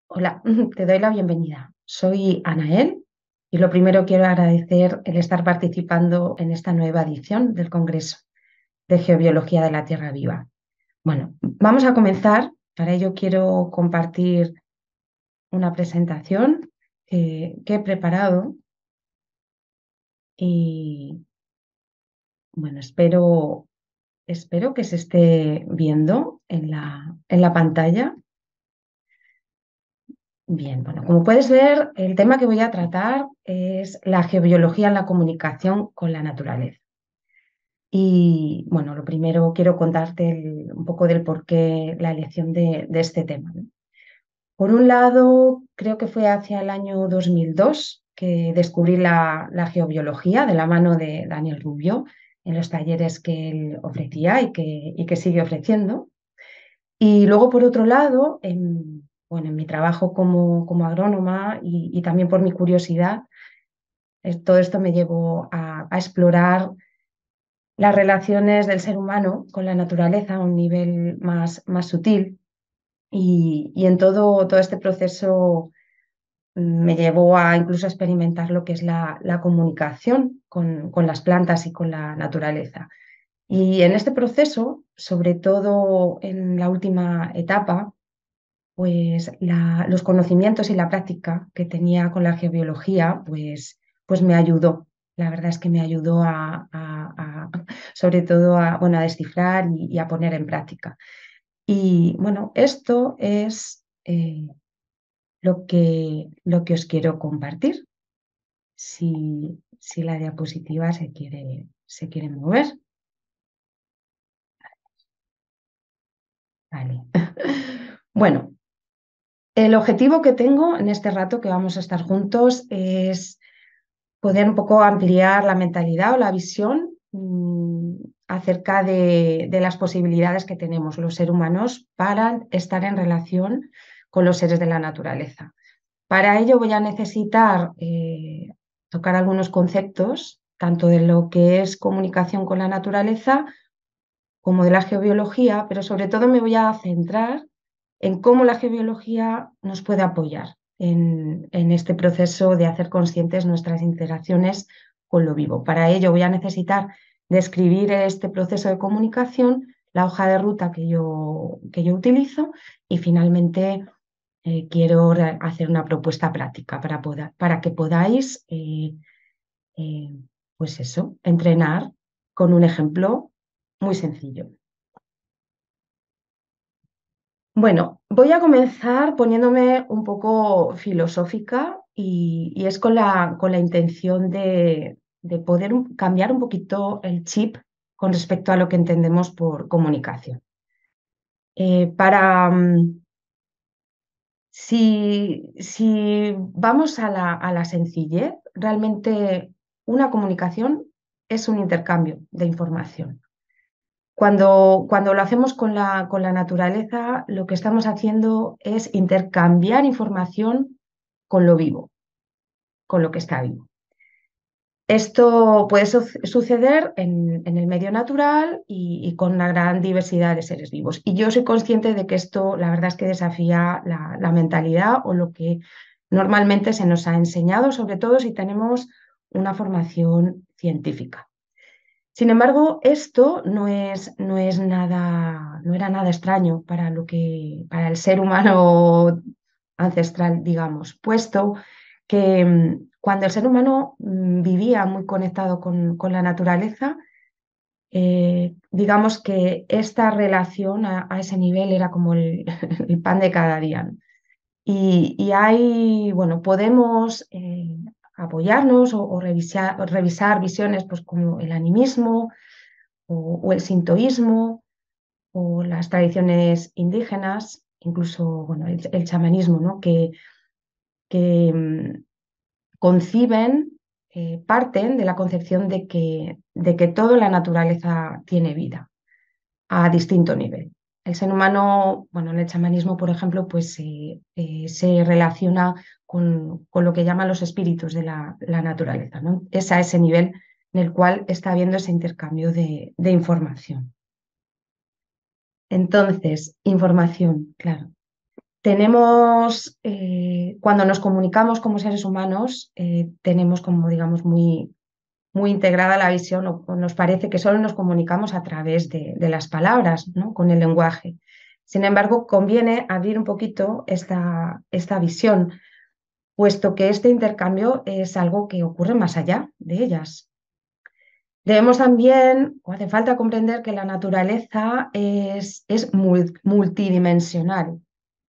Hola, te doy la bienvenida. Soy Anael y lo primero quiero agradecer el estar participando en esta nueva edición del Congreso de Geobiología de la Tierra Viva. Bueno, vamos a comenzar. Para ello quiero compartir una presentación que he preparado y bueno, espero que se esté viendo en la pantalla. Bien, bueno, como puedes ver, el tema que voy a tratar es la geobiología en la comunicación con la naturaleza. Y bueno, lo primero quiero contarte un poco del porqué la elección de este tema, ¿no? Por un lado, creo que fue hacia el año 2002 que descubrí la geobiología de la mano de Daniel Rubio en los talleres que él ofrecía y que sigue ofreciendo. Y luego, por otro lado, en mi trabajo como agrónoma y también por mi curiosidad, todo esto me llevó a explorar las relaciones del ser humano con la naturaleza a un nivel más sutil. Y en todo este proceso me llevó a incluso experimentar lo que es la comunicación con las plantas y con la naturaleza. Y en este proceso, sobre todo en la última etapa, pues los conocimientos y la práctica que tenía con la geobiología, pues me ayudó. La verdad es que me ayudó sobre todo bueno, a descifrar y a poner en práctica. Y bueno, esto es lo que os quiero compartir. Si la diapositiva se quiere mover. Vale. Bueno, el objetivo que tengo en este rato que vamos a estar juntos es poder un poco ampliar la mentalidad o la visión acerca de las posibilidades que tenemos los seres humanos para estar en relación con los seres de la naturaleza. Para ello voy a necesitar tocar algunos conceptos, tanto de lo que es comunicación con la naturaleza como de la geobiología, pero sobre todo me voy a centrar en cómo la geobiología nos puede apoyar en este proceso de hacer conscientes nuestras interacciones con lo vivo. Para ello voy a necesitar describir este proceso de comunicación, la hoja de ruta que yo utilizo y finalmente quiero hacer una propuesta práctica para que podáis, eh, pues eso, entrenar con un ejemplo muy sencillo. Bueno, voy a comenzar poniéndome un poco filosófica y es con la intención de poder cambiar un poquito el chip con respecto a lo que entendemos por comunicación. Para, si vamos a la sencillez, realmente una comunicación es un intercambio de información. Cuando lo hacemos con la naturaleza, lo que estamos haciendo es intercambiar información con lo vivo, con lo que está vivo. Esto puede suceder en el medio natural y con una gran diversidad de seres vivos. Y yo soy consciente de que esto, la verdad es que desafía la mentalidad o lo que normalmente se nos ha enseñado, sobre todo si tenemos una formación científica. Sin embargo, esto no era nada extraño para el ser humano ancestral, digamos, puesto que cuando el ser humano vivía muy conectado con la naturaleza, digamos que esta relación a ese nivel era como el, el pan de cada día, ¿no? Bueno, podemos apoyarnos o revisar visiones pues, como el animismo o el sintoísmo o las tradiciones indígenas, incluso bueno, el chamanismo, ¿no? que conciben, parten de la concepción de que toda la naturaleza tiene vida a distinto nivel. El ser humano, bueno, en el chamanismo, por ejemplo, pues se relaciona con lo que llaman los espíritus de la naturaleza, ¿no? Es a ese nivel en el cual está habiendo ese intercambio de información. Entonces, información, claro. Tenemos, cuando nos comunicamos como seres humanos, tenemos como, digamos, muy integrada la visión o nos parece que solo nos comunicamos a través de las palabras, ¿no? Con el lenguaje. Sin embargo, conviene abrir un poquito esta visión, puesto que este intercambio es algo que ocurre más allá de ellas. Debemos también, o hace falta comprender que la naturaleza es multidimensional.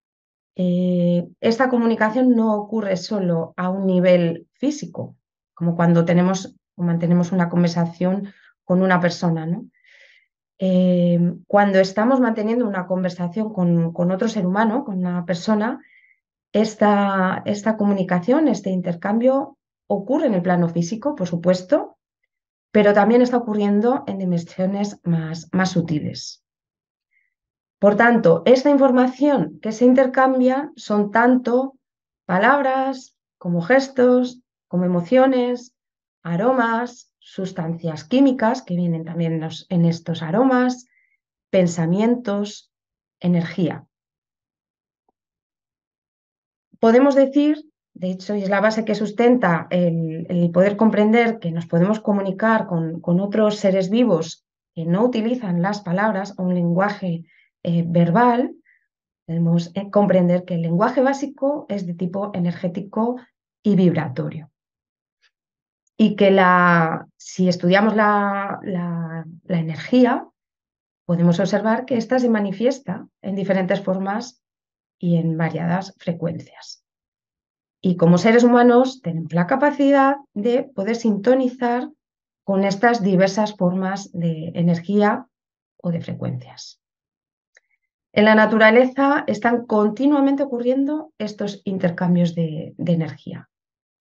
Esta comunicación no ocurre solo a un nivel físico, como cuando tenemos o mantenemos una conversación con una persona, ¿no? Cuando estamos manteniendo una conversación con otro ser humano, con una persona, esta comunicación, este intercambio ocurre en el plano físico, por supuesto, pero también está ocurriendo en dimensiones más sutiles. Por tanto, esta información que se intercambia son tanto palabras como gestos, como emociones, aromas, sustancias químicas que vienen también en estos aromas, pensamientos, energía. Podemos decir, de hecho, y es la base que sustenta el poder comprender que nos podemos comunicar con otros seres vivos que no utilizan las palabras o un lenguaje verbal. Debemos comprender que el lenguaje básico es de tipo energético y vibratorio. Y que si estudiamos la energía, podemos observar que ésta se manifiesta en diferentes formas y en variadas frecuencias. Y como seres humanos tenemos la capacidad de poder sintonizar con estas diversas formas de energía o de frecuencias. En la naturaleza están continuamente ocurriendo estos intercambios de energía.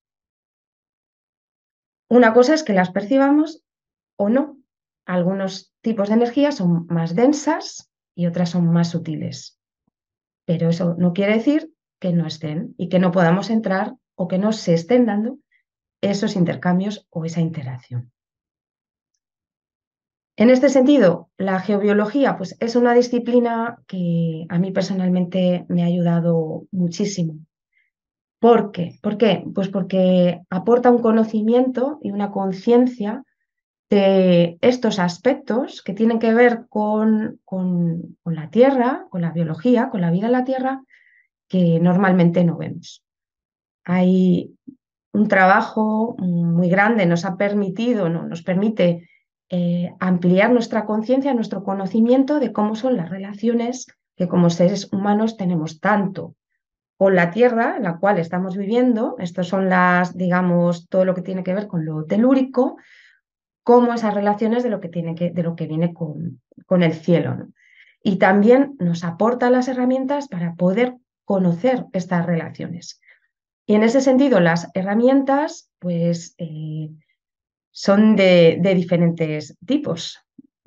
Una cosa es que las percibamos o no. Algunos tipos de energía son más densas y otras son más sutiles. Pero eso no quiere decir que no estén y que no podamos entrar o que no se estén dando esos intercambios o esa interacción. En este sentido, la geobiología pues, es una disciplina que a mí personalmente me ha ayudado muchísimo. ¿Por qué? ¿Por qué? Pues porque aporta un conocimiento y una conciencia de estos aspectos que tienen que ver con la Tierra, con la biología, con la vida en la Tierra, que normalmente no vemos. Hay un trabajo muy grande, nos ha permitido, ¿no? Nos permite ampliar nuestra conciencia, nuestro conocimiento de cómo son las relaciones que como seres humanos tenemos tanto con la Tierra en la cual estamos viviendo, estos son digamos, todo lo que tiene que ver con lo telúrico, como esas relaciones de lo que viene con el cielo, ¿no? Y también nos aporta las herramientas para poder conocer estas relaciones. Y en ese sentido, las herramientas, pues, son de diferentes tipos.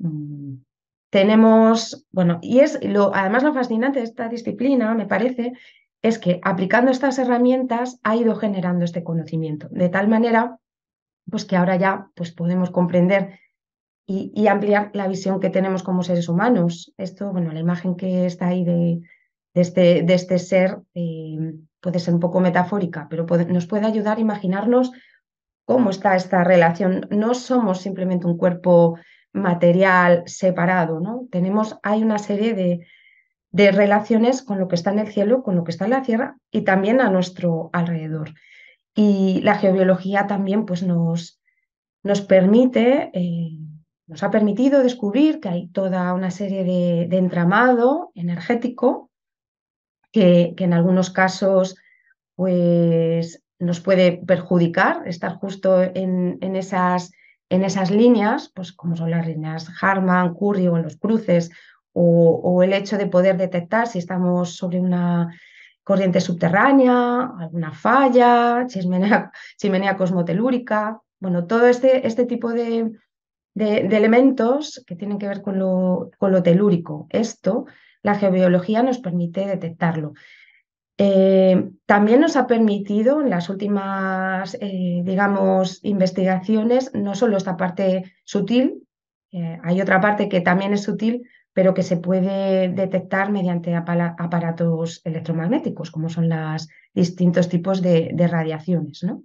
Tenemos, bueno, y además lo fascinante de esta disciplina, me parece, es que aplicando estas herramientas ha ido generando este conocimiento, de tal manera pues que ahora ya pues, podemos comprender y ampliar la visión que tenemos como seres humanos. Esto, bueno, la imagen que está ahí de este ser puede ser un poco metafórica, pero nos puede ayudar a imaginarnos cómo está esta relación. No somos simplemente un cuerpo material separado, ¿no? Hay una serie de relaciones con lo que está en el cielo, con lo que está en la tierra y también a nuestro alrededor. Y la geobiología también pues, nos permite, nos ha permitido descubrir que hay toda una serie de entramado energético que en algunos casos pues, nos puede perjudicar estar justo en esas líneas, pues como son las líneas Harman, Curry o en los cruces, o el hecho de poder detectar si estamos sobre una corriente subterránea, alguna falla, chimenea cosmotelúrica, bueno, todo este tipo de elementos que tienen que ver con lo telúrico. Esto, la geobiología nos permite detectarlo. También nos ha permitido en las últimas, digamos, investigaciones, no solo esta parte sutil, hay otra parte que también es sutil, pero que se puede detectar mediante aparatos electromagnéticos, como son los distintos tipos de radiaciones, ¿no?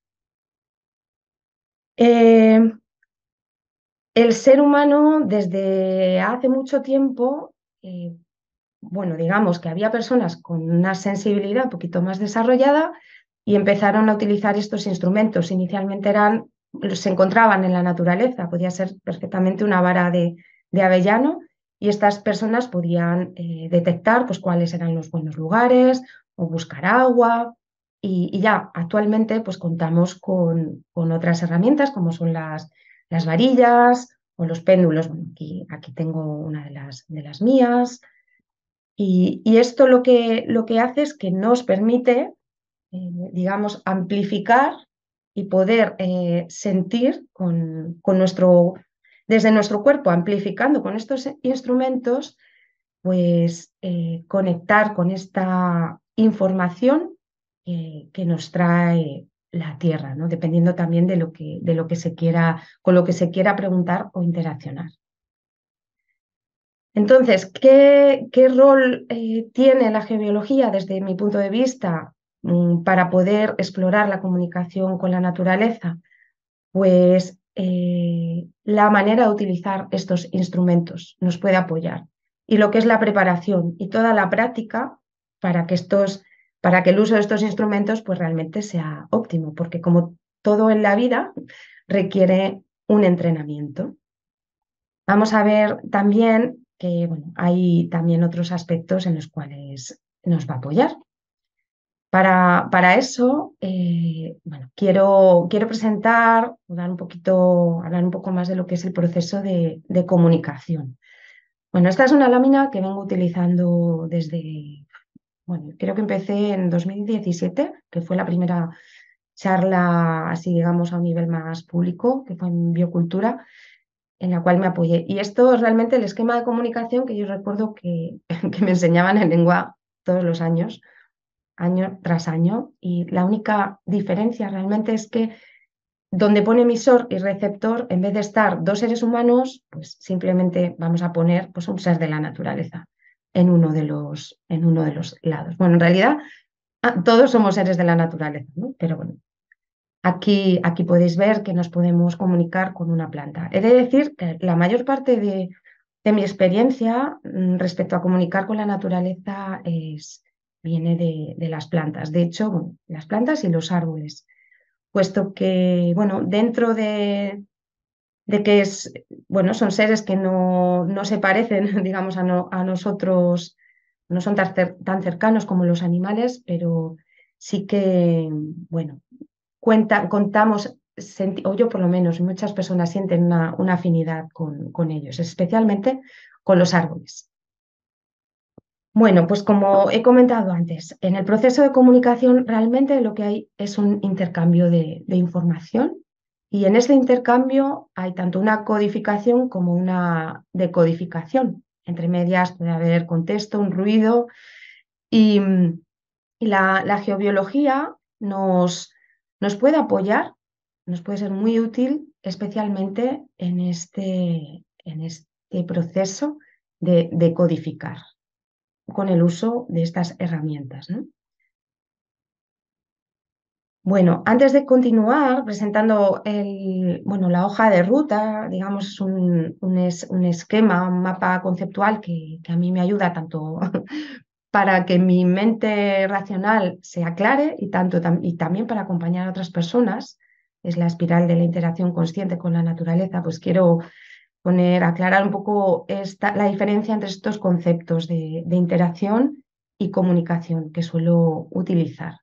Eh, el ser humano desde hace mucho tiempo, bueno, digamos que había personas con una sensibilidad un poquito más desarrollada y empezaron a utilizar estos instrumentos. Inicialmente se encontraban en la naturaleza, podía ser perfectamente una vara de avellano y estas personas podían detectar pues, cuáles eran los buenos lugares o buscar agua. Y ya actualmente pues, contamos con otras herramientas como son las varillas o los péndulos. Bueno, aquí tengo una de las mías. Y esto lo que hace es que nos permite, digamos, amplificar y poder sentir desde nuestro cuerpo, amplificando con estos instrumentos, pues conectar con esta información que nos trae la Tierra, ¿no? Dependiendo también de lo que se quiera, con lo que se quiera preguntar o interaccionar. Entonces, ¿qué rol tiene la geobiología desde mi punto de vista para poder explorar la comunicación con la naturaleza? Pues la manera de utilizar estos instrumentos nos puede apoyar. Y lo que es la preparación y toda la práctica para para que el uso de estos instrumentos pues realmente sea óptimo, porque como todo en la vida requiere un entrenamiento. Vamos a ver también que bueno, hay también otros aspectos en los cuales nos va a apoyar. Para eso, bueno, quiero presentar, hablar un poco más de lo que es el proceso de comunicación. Bueno, esta es una lámina que vengo utilizando bueno, creo que empecé en 2017, que fue la primera charla, así digamos, a un nivel más público, que fue en biocultura, en la cual me apoyé. Y esto es realmente el esquema de comunicación que yo recuerdo que, que me enseñaban en lengua todos los años, año tras año. Y la única diferencia realmente es que donde pone emisor y receptor, en vez de estar dos seres humanos, pues simplemente vamos a poner pues, un ser de la naturaleza en uno de los lados. Bueno, en realidad todos somos seres de la naturaleza, ¿no? Pero bueno, aquí podéis ver que nos podemos comunicar con una planta. He de decir que la mayor parte de mi experiencia respecto a comunicar con la naturaleza viene de las plantas. De hecho, bueno, las plantas y los árboles, puesto que, bueno, dentro de que bueno, son seres que no se parecen, digamos, a nosotros, no son tan cercanos como los animales, pero sí que, bueno, contamos, o yo por lo menos, muchas personas sienten una afinidad con ellos, especialmente con los árboles. Bueno, pues como he comentado antes, en el proceso de comunicación realmente lo que hay es un intercambio de información y en ese intercambio hay tanto una codificación como una decodificación. Entre medias puede haber contexto, un ruido y la geobiología nos puede apoyar, nos puede ser muy útil, especialmente en este proceso de codificar con el uso de estas herramientas, ¿no? Bueno, antes de continuar presentando bueno, la hoja de ruta, digamos, es un esquema, un mapa conceptual que a mí me ayuda tanto para que mi mente racional se aclare y también para acompañar a otras personas. Es la espiral de la interacción consciente con la naturaleza, pues quiero aclarar un poco la diferencia entre estos conceptos de interacción y comunicación que suelo utilizar.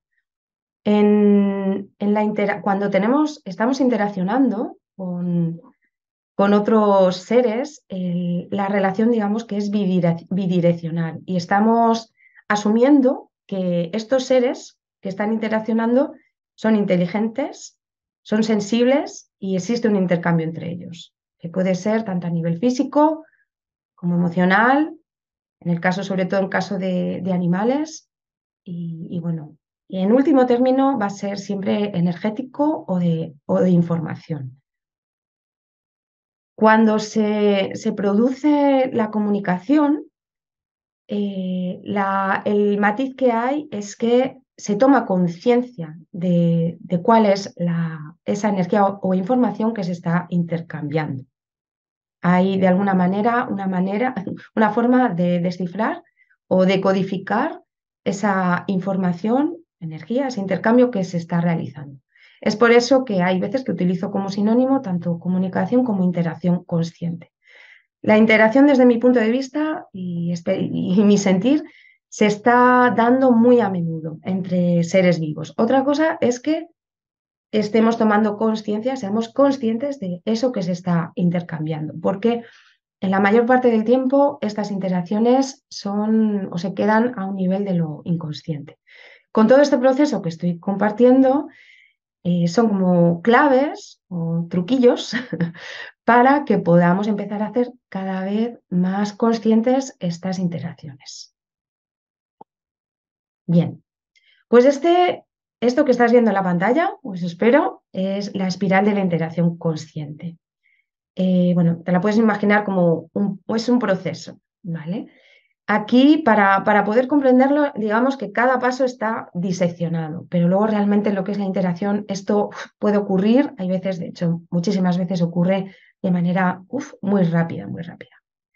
Cuando estamos interaccionando con otros seres, la relación, digamos, que es bidireccional y estamos asumiendo que estos seres que están interaccionando son inteligentes, son sensibles y existe un intercambio entre ellos, que puede ser tanto a nivel físico como emocional, sobre todo en caso de animales, y bueno, y en último término va a ser siempre energético o de información. Cuando se produce la comunicación, el matiz que hay es que se toma conciencia de cuál es esa energía o información que se está intercambiando. Hay de alguna manera una forma de descifrar o de codificar esa información, energía, ese intercambio que se está realizando. Es por eso que hay veces que utilizo como sinónimo tanto comunicación como interacción consciente. La interacción, desde mi punto de vista y mi sentir, se está dando muy a menudo entre seres vivos. Otra cosa es que estemos tomando conciencia, seamos conscientes de eso que se está intercambiando, porque en la mayor parte del tiempo estas interacciones son o se quedan a un nivel de lo inconsciente. Con todo este proceso que estoy compartiendo, son como claves o truquillos para que podamos empezar a hacer cada vez más conscientes estas interacciones. Bien, pues esto que estás viendo en la pantalla, pues espero, es la espiral de la interacción consciente. Bueno, te la puedes imaginar como es un proceso, ¿vale? Aquí, para poder comprenderlo, digamos que cada paso está diseccionado, pero luego realmente lo que es la interacción, esto puede ocurrir, hay veces, de hecho, muchísimas veces ocurre de manera muy rápida, muy rápida.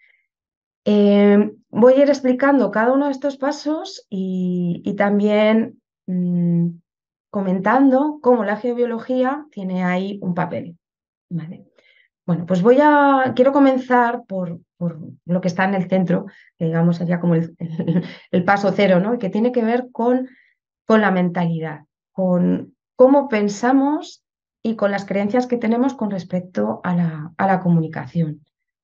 Voy a ir explicando cada uno de estos pasos y también comentando cómo la geobiología tiene ahí un papel, ¿vale? Bueno, pues quiero comenzar por lo que está en el centro, que digamos sería como el paso cero, ¿no? Y que tiene que ver con la mentalidad, con cómo pensamos y con las creencias que tenemos con respecto a la comunicación.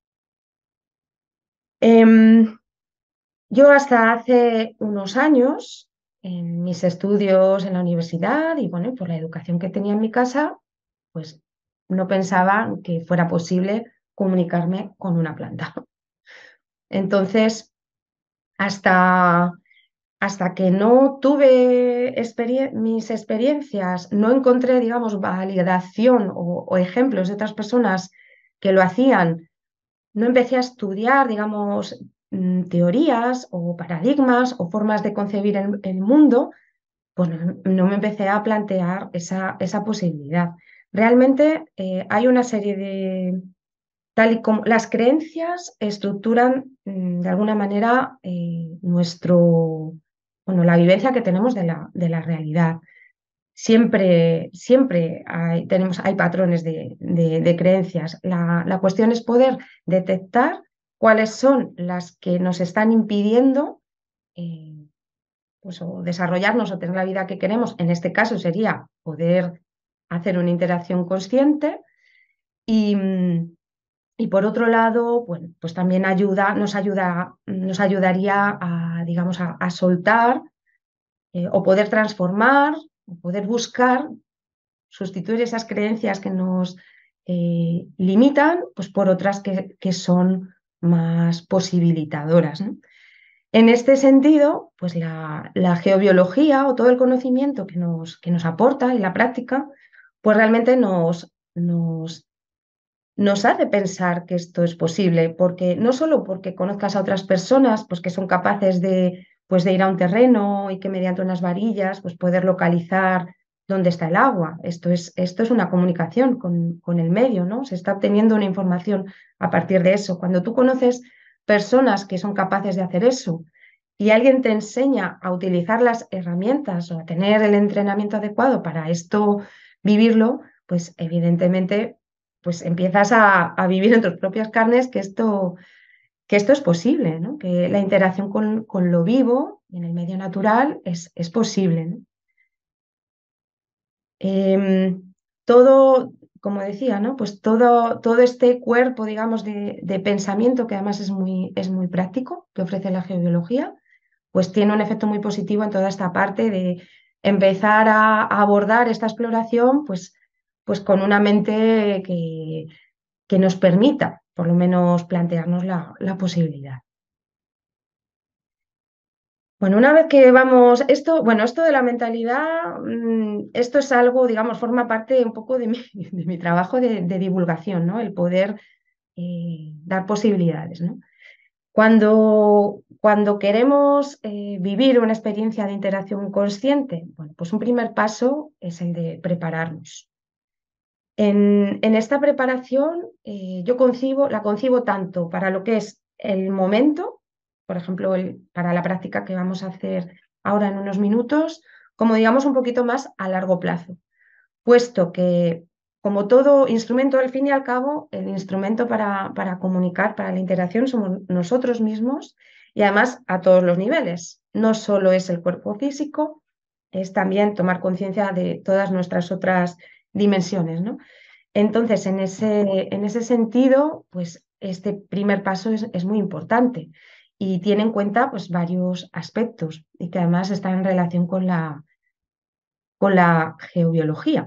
Yo hasta hace unos años, en mis estudios en la universidad y bueno, por la educación que tenía en mi casa, pues no pensaba que fuera posible comunicarme con una planta. Entonces, hasta, hasta que no tuve mis experiencias, no encontré, digamos, validación o ejemplos de otras personas que lo hacían, no empecé a estudiar, digamos, teorías o paradigmas o formas de concebir el mundo, pues no me empecé a plantear esa posibilidad. Realmente hay una serie tal y como las creencias estructuran de alguna manera bueno, la vivencia que tenemos de la realidad. Siempre hay patrones de creencias. La cuestión es poder detectar cuáles son las que nos están impidiendo eh, pues, o desarrollarnos o tener la vida que queremos. En este caso sería poder hacer una interacción consciente y, y por otro lado, bueno, pues también nos ayudaría a, digamos, a soltar o poder transformar o poder buscar sustituir esas creencias que nos limitan pues por otras que son más posibilitadoras, ¿no? En este sentido, pues la geobiología o todo el conocimiento que nos aporta en la práctica, pues realmente nos hace pensar que esto es posible, porque no solo porque conozcas a otras personas pues que son capaces de ir a un terreno y que mediante unas varillas pues poder localizar dónde está el agua. Esto es una comunicación con el medio, ¿no? Se está obteniendo una información a partir de eso. Cuando tú conoces personas que son capaces de hacer eso y alguien te enseña a utilizar las herramientas o a tener el entrenamiento adecuado para esto vivirlo, pues evidentemente pues empiezas a vivir en tus propias carnes que esto es posible, ¿no? Que la interacción con lo vivo en el medio natural es posible, ¿no? Todo, como decía, ¿no? Pues todo este cuerpo, digamos, de pensamiento, que además es muy práctico, que ofrece la geobiología, pues tiene un efecto muy positivo en toda esta parte de empezar a abordar esta exploración, pues con una mente que nos permita, por lo menos, plantearnos la posibilidad. Bueno, una vez que vamos, esto de la mentalidad, esto es algo, digamos, forma parte un poco de mi trabajo de divulgación, ¿no? El poder dar posibilidades, ¿no? Cuando queremos vivir una experiencia de interacción consciente, bueno, pues un primer paso es el de prepararnos. En esta preparación yo la concibo tanto para lo que es el momento, por ejemplo, para la práctica que vamos a hacer ahora en unos minutos, como digamos un poquito más a largo plazo, puesto que como todo instrumento, al fin y al cabo, el instrumento para comunicar, para la interacción, somos nosotros mismos y además a todos los niveles. No solo es el cuerpo físico, es también tomar conciencia de todas nuestras otras dimensiones, ¿no? Entonces, en ese sentido, pues este primer paso es muy importante y tiene en cuenta pues, varios aspectos y que además están en relación con la geobiología.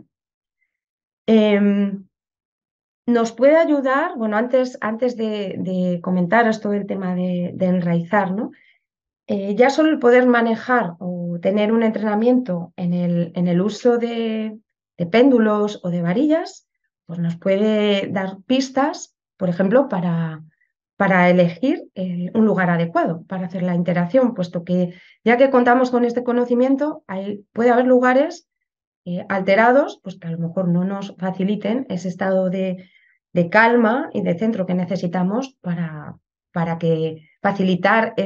Nos puede ayudar, bueno, antes de comentaros todo el tema de enraizar, ¿no? Ya solo el poder manejar o tener un entrenamiento en el uso de péndulos o de varillas, pues nos puede dar pistas, por ejemplo, para elegir un lugar adecuado para hacer la interacción, puesto que ya que contamos con este conocimiento, puede haber lugares alterados, pues que a lo mejor no nos faciliten ese estado de calma y de centro que necesitamos para que facilitar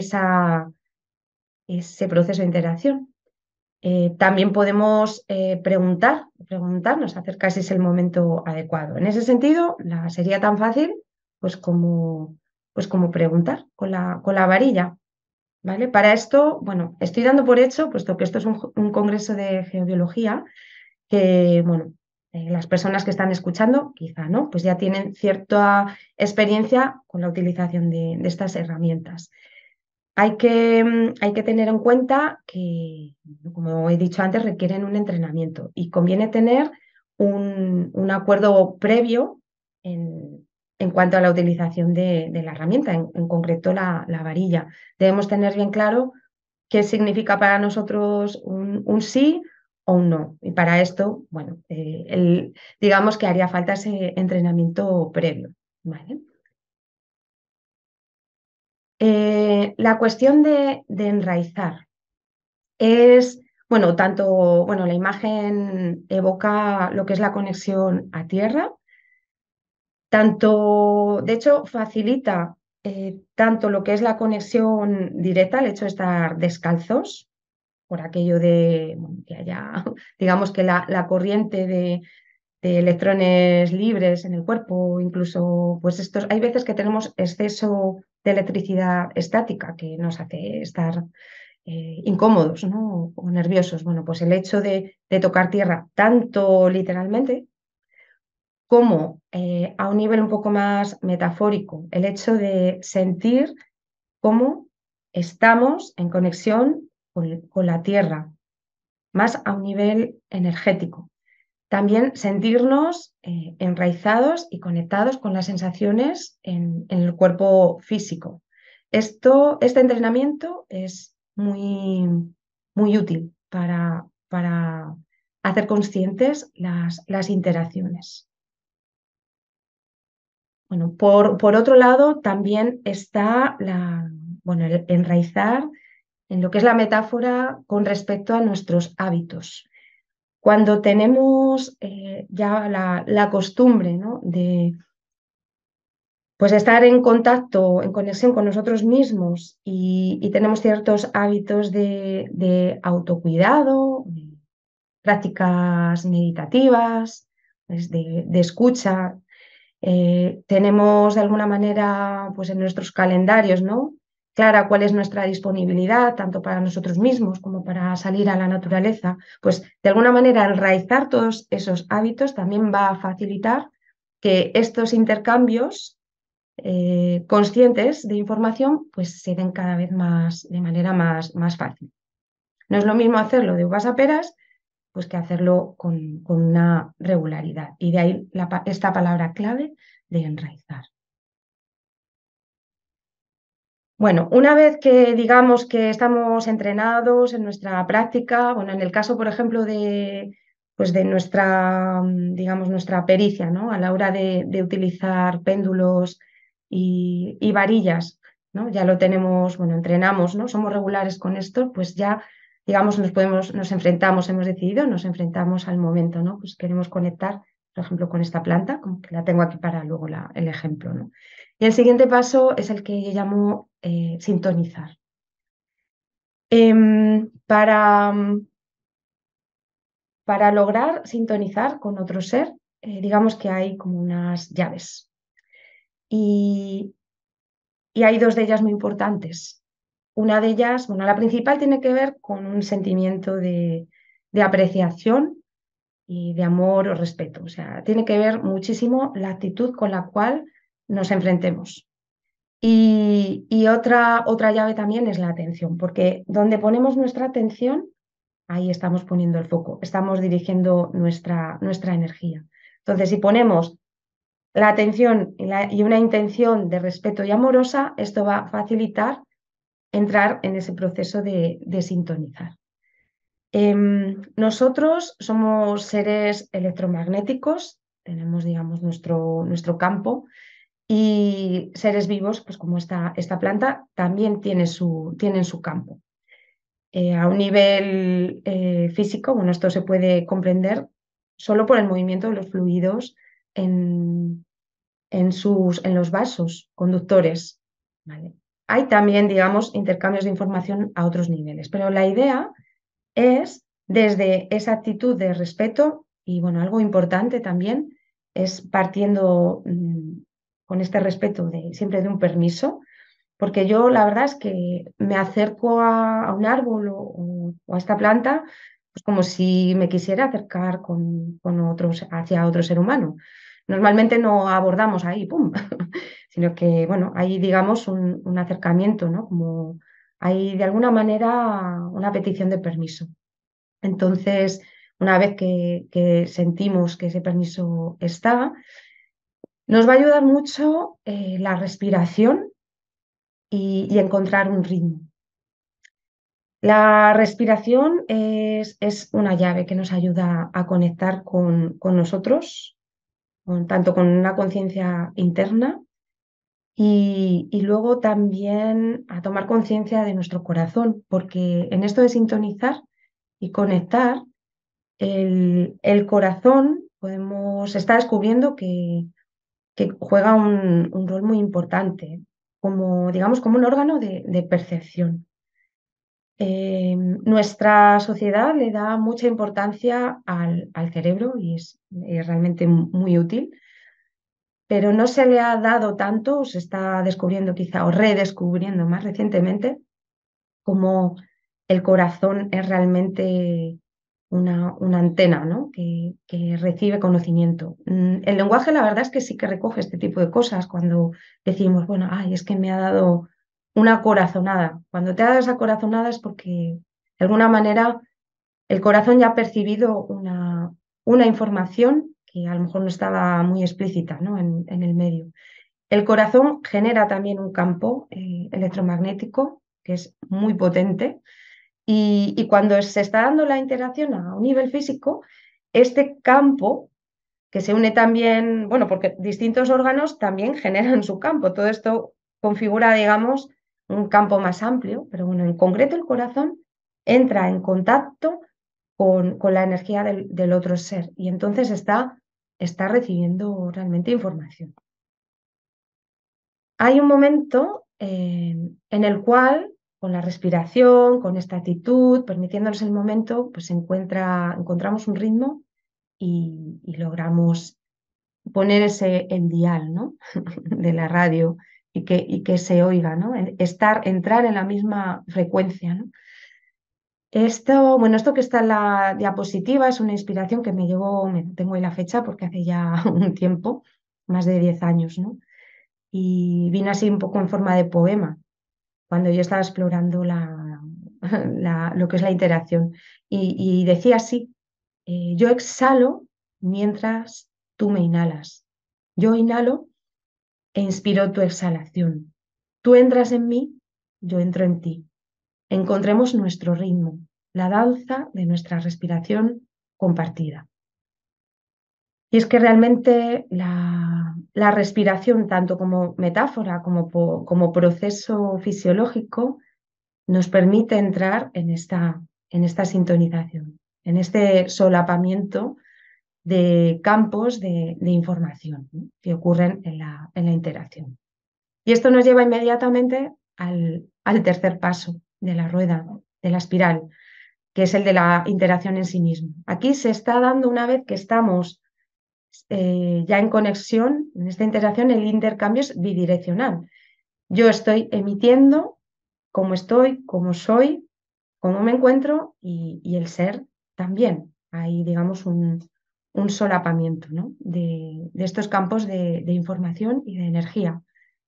ese proceso de interacción. También podemos preguntarnos acerca si es el momento adecuado. En ese sentido, sería tan fácil pues como preguntar con la varilla. ¿Vale? Para esto, bueno, estoy dando por hecho, puesto que esto es un congreso de geobiología, que, bueno, las personas que están escuchando, quizá, ¿no? Pues ya tienen cierta experiencia con la utilización de estas herramientas. Hay que tener en cuenta que, como he dicho antes, requieren un entrenamiento y conviene tener un acuerdo previo en cuanto a la utilización de la herramienta, en concreto la varilla. Debemos tener bien claro qué significa para nosotros un sí o un no. Y para esto, bueno, digamos que haría falta ese entrenamiento previo. ¿Vale? La cuestión de enraizar es, bueno, bueno, la imagen evoca lo que es la conexión a tierra, tanto, de hecho, facilita tanto lo que es la conexión directa, el hecho de estar descalzos, por aquello de bueno, que haya, digamos que la corriente de electrones libres en el cuerpo, incluso, pues hay veces que tenemos exceso de electricidad estática que nos hace estar incómodos, ¿no? O nerviosos. Bueno, pues el hecho de tocar tierra, tanto literalmente como a un nivel un poco más metafórico, el hecho de sentir cómo estamos en conexión con la tierra, más a un nivel energético. También sentirnos enraizados y conectados con las sensaciones en el cuerpo físico. Este entrenamiento es muy útil para hacer conscientes las interacciones. Bueno, por otro lado, también está bueno, el enraizar en lo que es la metáfora con respecto a nuestros hábitos. Cuando tenemos ya la costumbre, ¿no? de pues, estar en contacto, en conexión con nosotros mismos y tenemos ciertos hábitos de autocuidado, prácticas meditativas, pues, de escucha, tenemos de alguna manera pues, en nuestros calendarios, ¿no? Clara cuál es nuestra disponibilidad, tanto para nosotros mismos como para salir a la naturaleza, pues de alguna manera enraizar todos esos hábitos también va a facilitar que estos intercambios conscientes de información pues se den cada vez más de manera más fácil. No es lo mismo hacerlo de uvas a peras pues que hacerlo con una regularidad. Y de ahí esta palabra clave de enraizar. Bueno, una vez que digamos que estamos entrenados en nuestra práctica, bueno, en el caso, por ejemplo, pues de nuestra, digamos, nuestra pericia, ¿no? A la hora de utilizar péndulos y varillas, ¿no? Ya lo tenemos, bueno, entrenamos, ¿no? Somos regulares con esto, pues ya, digamos, nos enfrentamos, hemos decidido, nos enfrentamos al momento, ¿no? Pues queremos conectar, por ejemplo, con esta planta, como que la tengo aquí para luego el ejemplo, ¿no? Y el siguiente paso es el que yo llamo sintonizar. Para, para lograr sintonizar con otro ser, digamos que hay como unas llaves. Y, y hay dos de ellas muy importantes. Una de ellas, bueno, la principal tiene que ver con un sentimiento de apreciación y de amor o respeto. O sea, tiene que ver muchísimo la actitud con la cual nos enfrentemos. Y otra llave también es la atención, porque donde ponemos nuestra atención, ahí estamos poniendo el foco, estamos dirigiendo nuestra energía. Entonces, si ponemos la atención y una intención de respeto y amorosa, esto va a facilitar entrar en ese proceso de sintonizar. Nosotros somos seres electromagnéticos, tenemos, digamos, nuestro campo y seres vivos, pues como esta planta, también tienen su campo. A un nivel físico, bueno, esto se puede comprender solo por el movimiento de los fluidos en, en los vasos conductores. ¿Vale? Hay también, digamos, intercambios de información a otros niveles, pero la idea es desde esa actitud de respeto y, bueno, algo importante también es partiendo con este respeto siempre de un permiso, porque yo la verdad es que me acerco a un árbol o a esta planta pues como si me quisiera acercar hacia otro ser humano. Normalmente no abordamos ahí, ¡pum! Sino que, bueno, hay, digamos, un acercamiento, ¿no? Como hay de alguna manera una petición de permiso. Entonces, una vez que sentimos que ese permiso está, nos va a ayudar mucho la respiración y encontrar un ritmo. La respiración es una llave que nos ayuda a conectar con nosotros, tanto con una conciencia interna y luego también a tomar conciencia de nuestro corazón, porque en esto de sintonizar y conectar, el corazón se está descubriendo que juega un rol muy importante, como, digamos, como un órgano de percepción. Nuestra sociedad le da mucha importancia al cerebro y es realmente muy útil, pero no se le ha dado tanto, se está descubriendo quizá o redescubriendo más recientemente, como el corazón es realmente una antena, ¿no? que recibe conocimiento. El lenguaje, la verdad es que sí que recoge este tipo de cosas cuando decimos, bueno, ay, es que me ha dado una corazonada. Cuando te ha dado esa corazonada es porque de alguna manera el corazón ya ha percibido una información que a lo mejor no estaba muy explícita, ¿no? en el medio. El corazón genera también un campo electromagnético que es muy potente y cuando se está dando la interacción a un nivel físico, este campo que se une también, bueno, porque distintos órganos también generan su campo. Todo esto configura, digamos, un campo más amplio, pero bueno, en concreto el corazón entra en contacto con la energía del otro ser y entonces está recibiendo realmente información. Hay un momento en el cual, con la respiración, con esta actitud, permitiéndonos el momento, pues encontramos un ritmo y logramos poner el dial, ¿no? de la radio y que se oiga, ¿no? Entrar en la misma frecuencia, ¿no? Esto que está en la diapositiva es una inspiración que me llevó, tengo ahí la fecha porque hace ya un tiempo, más de 10 años, ¿no? Y vino así un poco en forma de poema, cuando yo estaba explorando lo que es la interacción. Y decía así, yo exhalo mientras tú me inhalas. Yo inhalo e inspiro tu exhalación. Tú entras en mí, yo entro en ti. Encontremos nuestro ritmo, la danza de nuestra respiración compartida. Y es que realmente la respiración, tanto como metáfora como proceso fisiológico, nos permite entrar en esta sintonización, en este solapamiento de campos de información, ¿no?, que ocurren en la interacción. Y esto nos lleva inmediatamente al tercer paso de la rueda, de la espiral, que es el de la interacción en sí mismo. Aquí se está dando, una vez que estamos ya en conexión, en esta interacción, el intercambio es bidireccional. Yo estoy emitiendo cómo estoy, cómo soy, cómo me encuentro y el ser también. Hay, digamos, un solapamiento, ¿no?, de estos campos de información y de energía.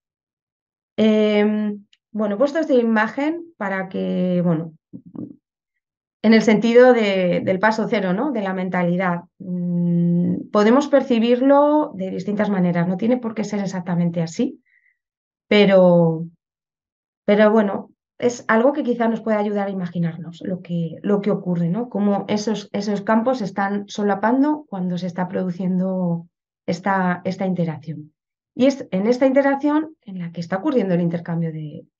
Bueno, he puesto esta imagen para que, bueno, en el sentido del paso cero, ¿no?, de la mentalidad. Podemos percibirlo de distintas maneras, no tiene por qué ser exactamente así, pero, pero bueno, es algo que quizá nos puede ayudar a imaginarnos lo que ocurre, ¿no?, cómo esos campos se están solapando cuando se está produciendo esta interacción. Y es en esta interacción en la que está ocurriendo el intercambio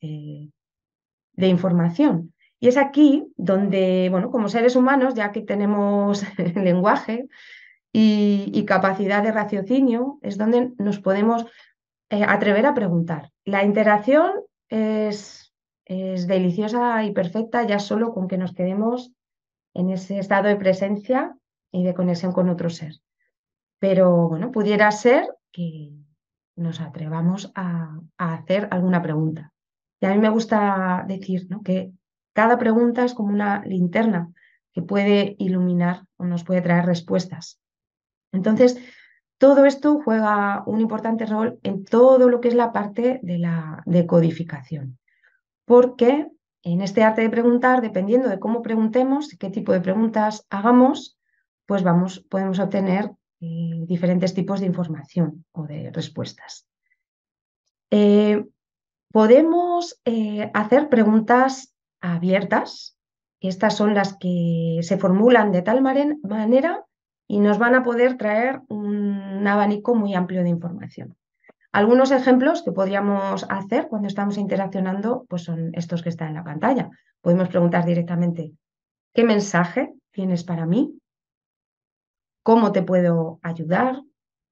de información. Y es aquí donde, bueno, como seres humanos, ya que tenemos lenguaje y capacidad de raciocinio, es donde nos podemos atrever a preguntar. La interacción es deliciosa y perfecta ya solo con que nos quedemos en ese estado de presencia y de conexión con otro ser. Pero bueno, pudiera ser que nos atrevamos a hacer alguna pregunta. Y a mí me gusta decir, ¿no?, que cada pregunta es como una linterna que puede iluminar o nos puede traer respuestas. Entonces, todo esto juega un importante rol en todo lo que es la parte de la decodificación, porque en este arte de preguntar, dependiendo de cómo preguntemos, qué tipo de preguntas hagamos, pues podemos obtener diferentes tipos de información o de respuestas. Eh, Podemos hacer preguntas abiertas. Estas son las que se formulan de tal manera y nos van a poder traer un abanico muy amplio de información. Algunos ejemplos que podríamos hacer cuando estamos interaccionando, pues son estos que están en la pantalla. Podemos preguntar directamente: ¿qué mensaje tienes para mí? ¿Cómo te puedo ayudar?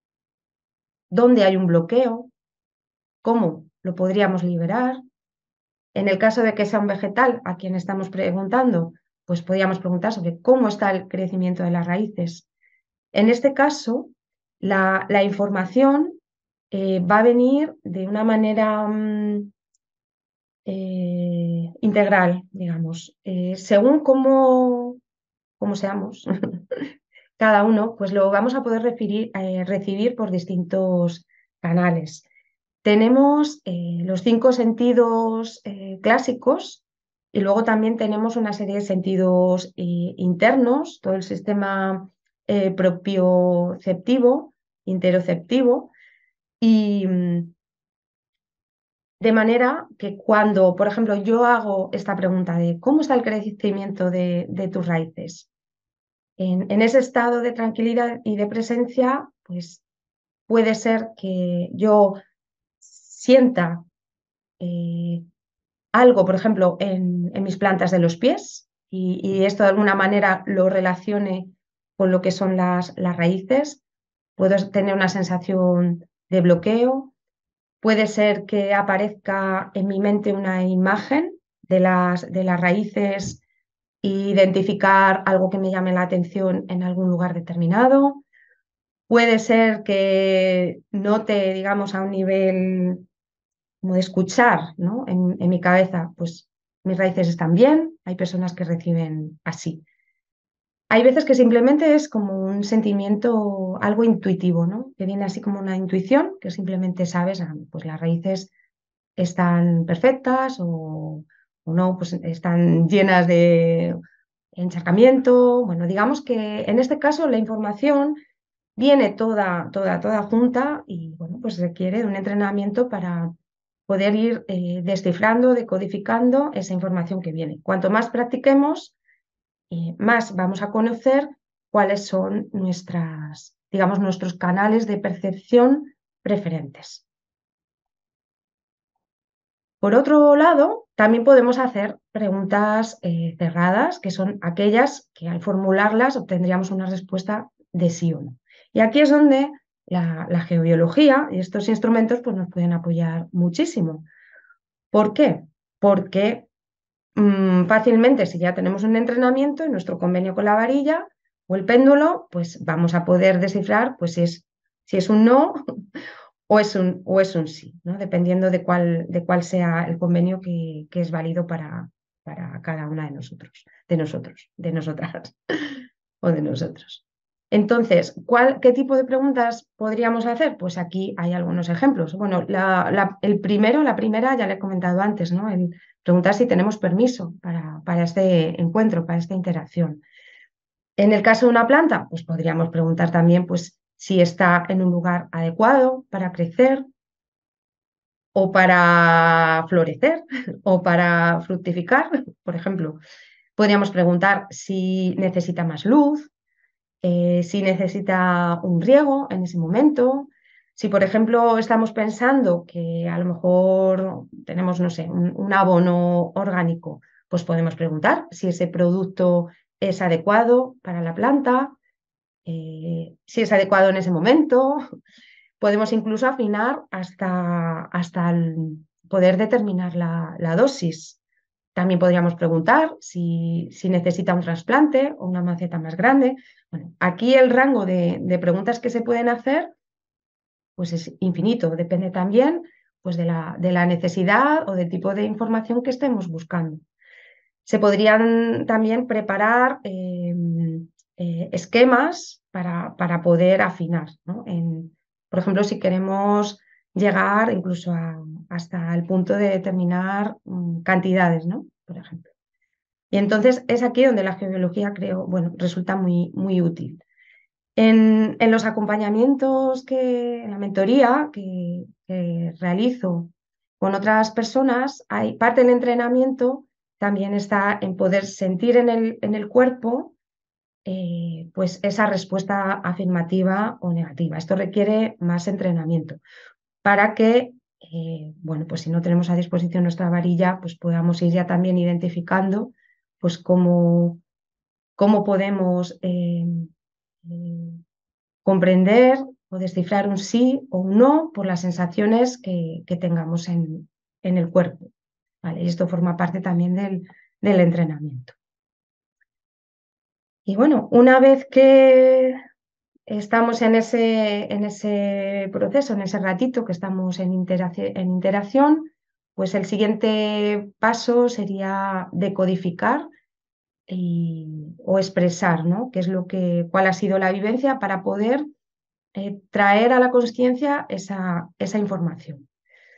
¿Dónde hay un bloqueo? ¿Cómo lo podríamos liberar? En el caso de que sea un vegetal a quien estamos preguntando, pues podríamos preguntar sobre cómo está el crecimiento de las raíces. En este caso, la información va a venir de una manera integral, digamos. Según cómo seamos cada uno, pues lo vamos a poder recibir por distintos canales. Tenemos los 5 sentidos clásicos y luego también tenemos una serie de sentidos internos, todo el sistema propioceptivo, interoceptivo, y de manera que cuando, por ejemplo, yo hago esta pregunta de ¿cómo está el crecimiento de tus raíces? En ese estado de tranquilidad y de presencia, pues puede ser que yo sienta algo, por ejemplo, en mis plantas de los pies y esto de alguna manera lo relacione con lo que son las raíces. Puedo tener una sensación de bloqueo. Puede ser que aparezca en mi mente una imagen de las raíces e identificar algo que me llame la atención en algún lugar determinado. Puede ser que note, digamos, a un nivel como de escuchar, ¿no?, en mi cabeza, pues mis raíces están bien. Hay personas que reciben así. Hay veces que simplemente es como un sentimiento, algo intuitivo, ¿no?, que viene así como una intuición, que simplemente sabes, pues las raíces están perfectas o no, pues están llenas de encharcamiento. Bueno, digamos que en este caso la información viene toda junta y bueno, pues requiere de un entrenamiento para poder ir descifrando, decodificando esa información que viene. Cuanto más practiquemos, más vamos a conocer cuáles son digamos, nuestros canales de percepción preferentes. Por otro lado, también podemos hacer preguntas cerradas, que son aquellas que al formularlas obtendríamos una respuesta de sí o no. Y aquí es donde la geobiología y estos instrumentos pues, nos pueden apoyar muchísimo. ¿Por qué? Porque fácilmente, si ya tenemos un entrenamiento en nuestro convenio con la varilla o el péndulo, pues vamos a poder descifrar pues, si es un no o es un sí, ¿no? Dependiendo de cuál sea el convenio que es válido para cada una de nosotras o de nosotros. Entonces, ¿qué tipo de preguntas podríamos hacer? Pues aquí hay algunos ejemplos. Bueno, la primera ya le he comentado antes, ¿no? El preguntar si tenemos permiso para este encuentro, para esta interacción. En el caso de una planta, pues podríamos preguntar también pues, si está en un lugar adecuado para crecer, o para florecer o para fructificar, por ejemplo. Podríamos preguntar si necesita más luz, si necesita un riego en ese momento. Si, por ejemplo, estamos pensando que a lo mejor tenemos, no sé, un abono orgánico, pues podemos preguntar si ese producto es adecuado para la planta, si es adecuado en ese momento. Podemos incluso afinar hasta el poder determinar la dosis. También podríamos preguntar si necesita un trasplante o una maceta más grande. Bueno, aquí el rango de preguntas que se pueden hacer pues es infinito. Depende también pues, de la necesidad o del tipo de información que estemos buscando. Se podrían también preparar esquemas para poder afinar, ¿no? Por ejemplo, si queremos llegar incluso hasta el punto de determinar cantidades, ¿no? Por ejemplo. Y entonces es aquí donde la geobiología, creo, bueno, resulta muy útil. En los acompañamientos en la mentoría que realizo con otras personas, hay parte del entrenamiento también está en poder sentir en el cuerpo pues esa respuesta afirmativa o negativa. Esto requiere más entrenamiento para que, bueno, pues si no tenemos a disposición nuestra varilla, pues podamos ir ya también identificando pues cómo podemos eh, comprender o descifrar un sí o un no por las sensaciones que tengamos en el cuerpo. ¿Vale? Y esto forma parte también del entrenamiento. Y bueno, una vez que estamos en ese proceso, en ese ratito que estamos en interacción, pues el siguiente paso sería decodificar o expresar, ¿no? ¿Qué es cuál ha sido la vivencia para poder traer a la conciencia esa información?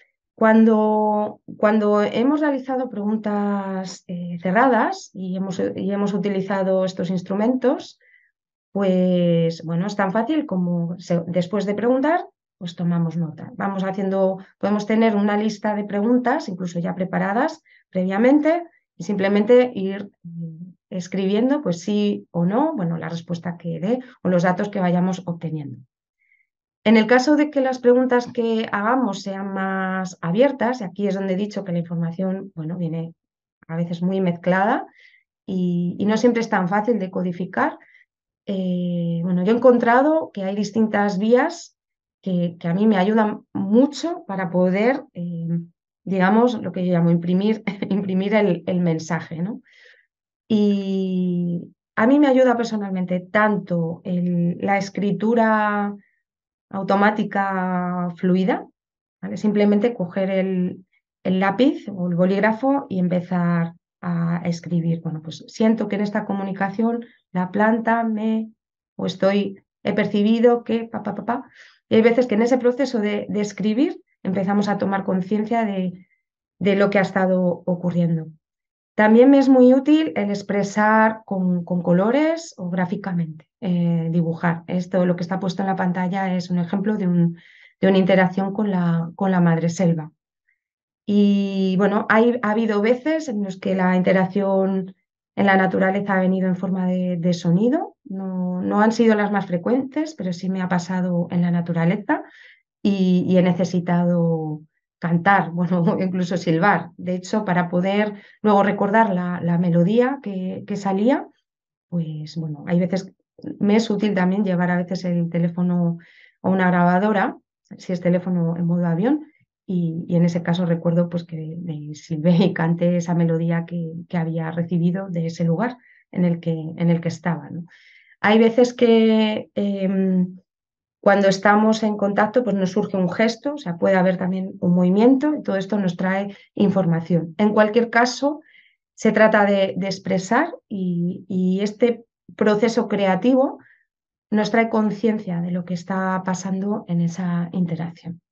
Cuando hemos realizado preguntas cerradas y hemos utilizado estos instrumentos, pues bueno, es tan fácil como después de preguntar, pues tomamos nota. Podemos tener una lista de preguntas, incluso ya preparadas previamente, y simplemente ir escribiendo, pues sí o no, bueno, la respuesta que dé o los datos que vayamos obteniendo. En el caso de que las preguntas que hagamos sean más abiertas, y aquí es donde he dicho que la información, bueno, viene a veces muy mezclada y no siempre es tan fácil de codificar, bueno, yo he encontrado que hay distintas vías que a mí me ayudan mucho para poder, digamos, lo que yo llamo imprimir, imprimir el mensaje, ¿no? Y a mí me ayuda personalmente tanto la escritura automática fluida, ¿vale? Simplemente coger el lápiz o el bolígrafo y empezar a escribir. Bueno, pues siento que en esta comunicación la planta he percibido que, Y hay veces que en ese proceso de escribir empezamos a tomar conciencia de lo que ha estado ocurriendo. También me es muy útil el expresar con colores o gráficamente, dibujar. Esto, lo que está puesto en la pantalla, es un ejemplo de una interacción con la madreselva. Y bueno, ha habido veces en las que la interacción en la naturaleza ha venido en forma de sonido. No han sido las más frecuentes, pero sí me ha pasado en la naturaleza. y he necesitado cantar, bueno, incluso silbar. De hecho, para poder luego recordar la melodía que salía, pues bueno, hay veces, me es útil también llevar a veces el teléfono o una grabadora, si es teléfono en modo avión, y en ese caso recuerdo pues que me silbé y canté esa melodía que había recibido de ese lugar en el que estaba, ¿no? Hay veces que cuando estamos en contacto, pues nos surge un gesto, o sea, puede haber también un movimiento y todo esto nos trae información. En cualquier caso, se trata de expresar y este proceso creativo nos trae conciencia de lo que está pasando en esa interacción.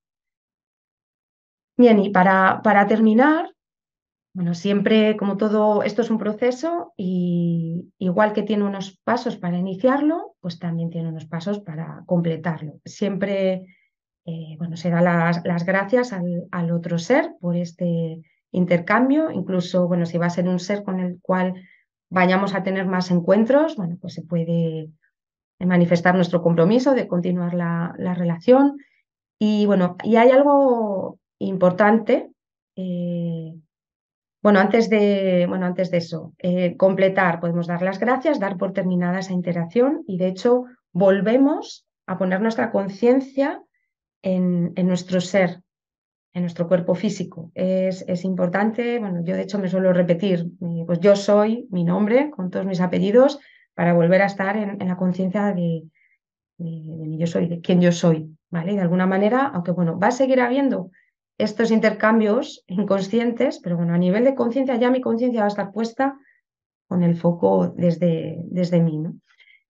Bien, y para terminar, bueno, siempre, como todo, esto es un proceso y igual que tiene unos pasos para iniciarlo, pues también tiene unos pasos para completarlo. Siempre, bueno, se da las gracias al otro ser por este intercambio, incluso, bueno, si va a ser un ser con el cual vayamos a tener más encuentros, bueno, pues se puede manifestar nuestro compromiso de continuar la relación. Y bueno, y hay algo importante. eh, bueno, antes de eso, completar, podemos dar las gracias, dar por terminada esa interacción y de hecho volvemos a poner nuestra conciencia en nuestro ser, en nuestro cuerpo físico. Es importante, bueno, yo de hecho me suelo repetir, pues yo soy mi nombre con todos mis apellidos para volver a estar en la conciencia de mi yo soy, de quién yo soy, ¿vale? Y de alguna manera, aunque bueno, va a seguir habiendo estos intercambios inconscientes, pero bueno, a nivel de conciencia, ya mi conciencia va a estar puesta con el foco desde mí, ¿no?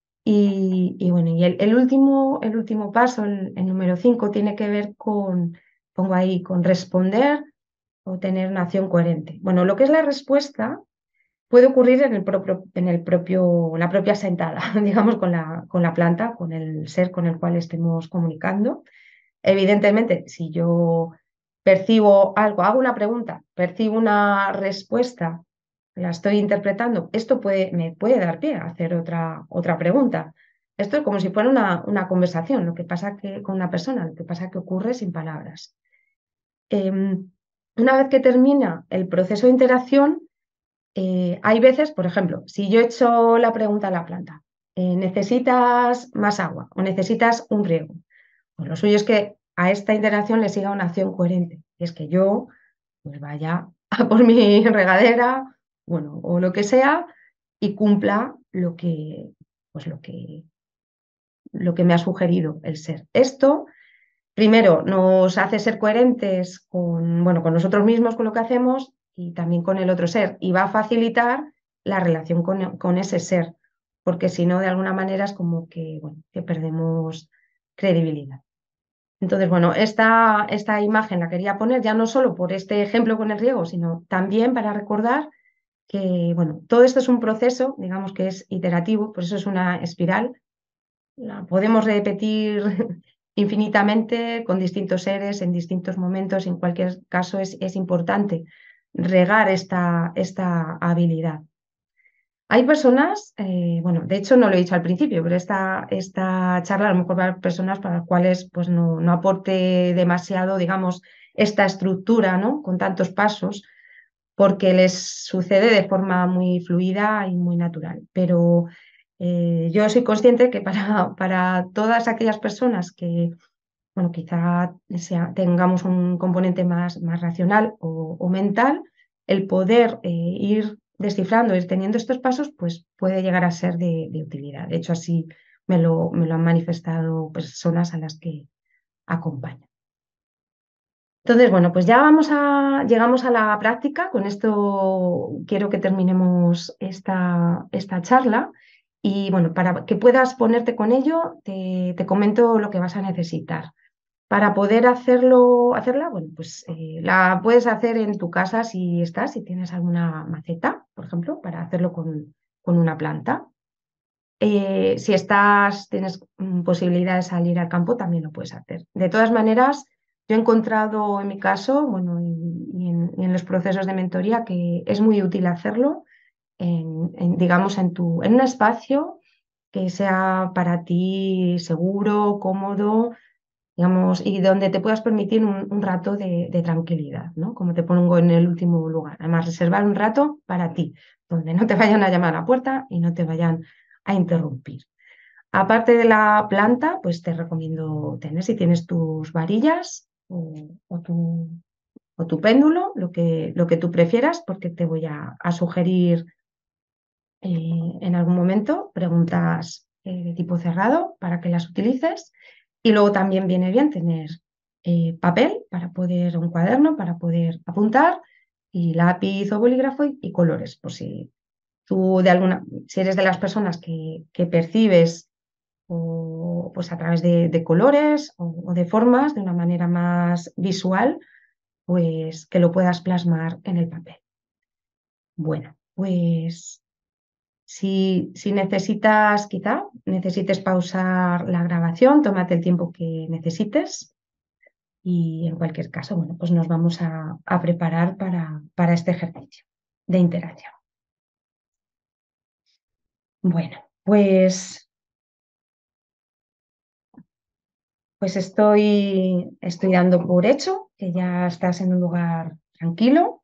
Y bueno, y el último paso, el número 5, tiene que ver pongo ahí, con responder o tener una acción coherente. Bueno, lo que es la respuesta puede ocurrir la propia sentada, digamos, con la planta, con el ser con el cual estemos comunicando. Evidentemente, si yo percibo algo, hago una pregunta, percibo una respuesta, la estoy interpretando, esto me puede dar pie a hacer otra pregunta. Esto es como si fuera una conversación, lo que pasa que con una persona, lo que pasa que ocurre sin palabras. Una vez que termina el proceso de interacción, hay veces, por ejemplo, si yo he hecho la pregunta a la planta, ¿necesitas más agua o necesitas un riego? Pues lo suyo es que a esta interacción le siga una acción coherente, y es que yo pues vaya a por mi regadera, bueno, o lo que sea, y cumpla lo que me ha sugerido el ser. Esto, primero, nos hace ser coherentes bueno, con nosotros mismos, con lo que hacemos, y también con el otro ser, y va a facilitar la relación con ese ser, porque si no, de alguna manera es como que, bueno, que perdemos credibilidad. Entonces, bueno, esta imagen la quería poner ya no solo por este ejemplo con el riego, sino también para recordar que, bueno, todo esto es un proceso, digamos que es iterativo, por eso es una espiral. La podemos repetir infinitamente con distintos seres en distintos momentos. En cualquier caso, es importante regar esta habilidad. Hay personas, bueno, de hecho no lo he dicho al principio, pero esta charla a lo mejor va a haber personas para las cuales pues no aporte demasiado, digamos, esta estructura, ¿no? Con tantos pasos, porque les sucede de forma muy fluida y muy natural. Pero yo soy consciente que para todas aquellas personas que, bueno, quizá tengamos un componente más racional o mental, el poder ir descifrando, ir teniendo estos pasos, pues puede llegar a ser de utilidad. De hecho, así me lo han manifestado personas a las que acompaño. Entonces, bueno, pues ya llegamos a la práctica. Con esto quiero que terminemos esta charla. Y bueno, para que puedas ponerte con ello, te comento lo que vas a necesitar. Para poder hacerla, bueno, pues la puedes hacer en tu casa si tienes alguna maceta, por ejemplo, para hacerlo con una planta. Si tienes posibilidad de salir al campo, también lo puedes hacer. De todas maneras, yo he encontrado en mi caso, bueno, y en los procesos de mentoría, que es muy útil hacerlo, digamos, en un espacio que sea para ti seguro, cómodo digamos, y donde te puedas permitir un rato de tranquilidad, ¿no? Como te pongo en el último lugar. Además, reservar un rato para ti, donde no te vayan a llamar a la puerta y no te vayan a interrumpir. Aparte de la planta, pues te recomiendo tener, si tienes tus varillas o tu péndulo, lo que tú prefieras, porque te voy a sugerir en algún momento preguntas de tipo cerrado para que las utilices. Y luego también viene bien tener papel para poder, un cuaderno para poder apuntar, y lápiz o bolígrafo y colores, por si tú de alguna, si eres de las personas que percibes o pues a través de colores o de formas de una manera más visual, pues que lo puedas plasmar en el papel. Bueno, pues si necesitas, quizá necesites pausar la grabación, tómate el tiempo que necesites y en cualquier caso, bueno, pues nos vamos a preparar para este ejercicio de interacción. Bueno, pues estoy dando por hecho que ya estás en un lugar tranquilo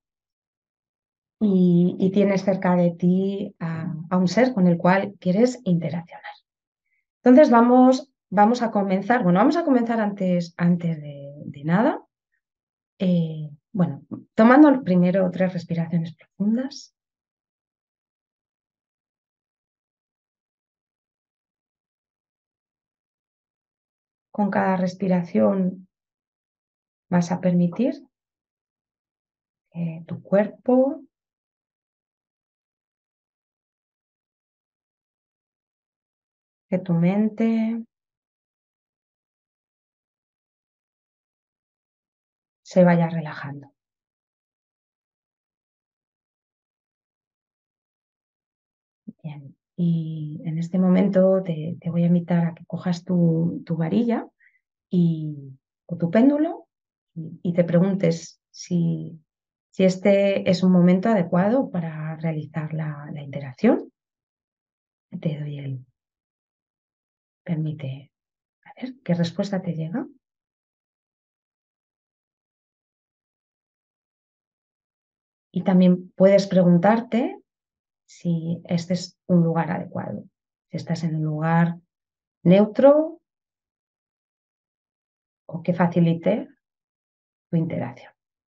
y tienes cerca de ti a un ser con el cual quieres interaccionar. Entonces vamos a comenzar, bueno, vamos a comenzar antes de nada. Bueno, tomando primero 3 respiraciones profundas. Con cada respiración vas a permitir que tu cuerpo, que tu mente se vaya relajando. Bien. Y en este momento te voy a invitar a que cojas tu varilla o tu péndulo y te preguntes si este es un momento adecuado para realizar la interacción. Te doy permite, a ver, ¿qué respuesta te llega? Y también puedes preguntarte si este es un lugar adecuado, si estás en un lugar neutro o que facilite tu interacción.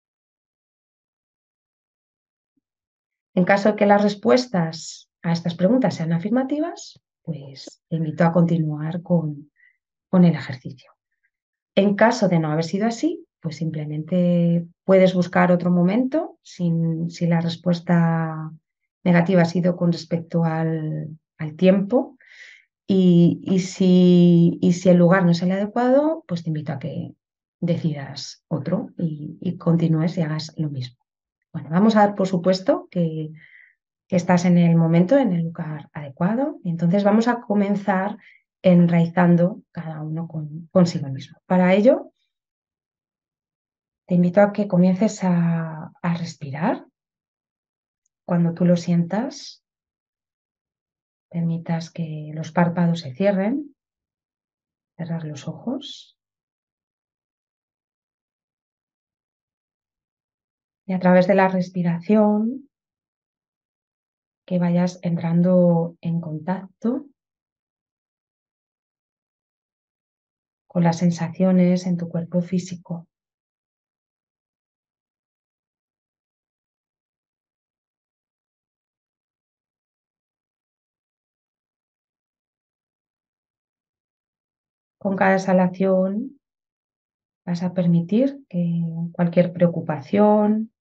En caso de que las respuestas a estas preguntas sean afirmativas, pues te invito a continuar con el ejercicio. En caso de no haber sido así, pues simplemente puedes buscar otro momento si la respuesta negativa ha sido con respecto al tiempo. Y si el lugar no es el adecuado, pues te invito a que decidas otro y continúes y hagas lo mismo. Bueno, vamos a dar por supuesto que estás en el momento, en el lugar adecuado, y entonces vamos a comenzar enraizando cada uno consigo mismo. Para ello, te invito a que comiences a respirar. Cuando tú lo sientas, permitas que los párpados se cierren, cerrar los ojos. Y a través de la respiración, que vayas entrando en contacto con las sensaciones en tu cuerpo físico, con cada exhalación vas a permitir que cualquier preocupación,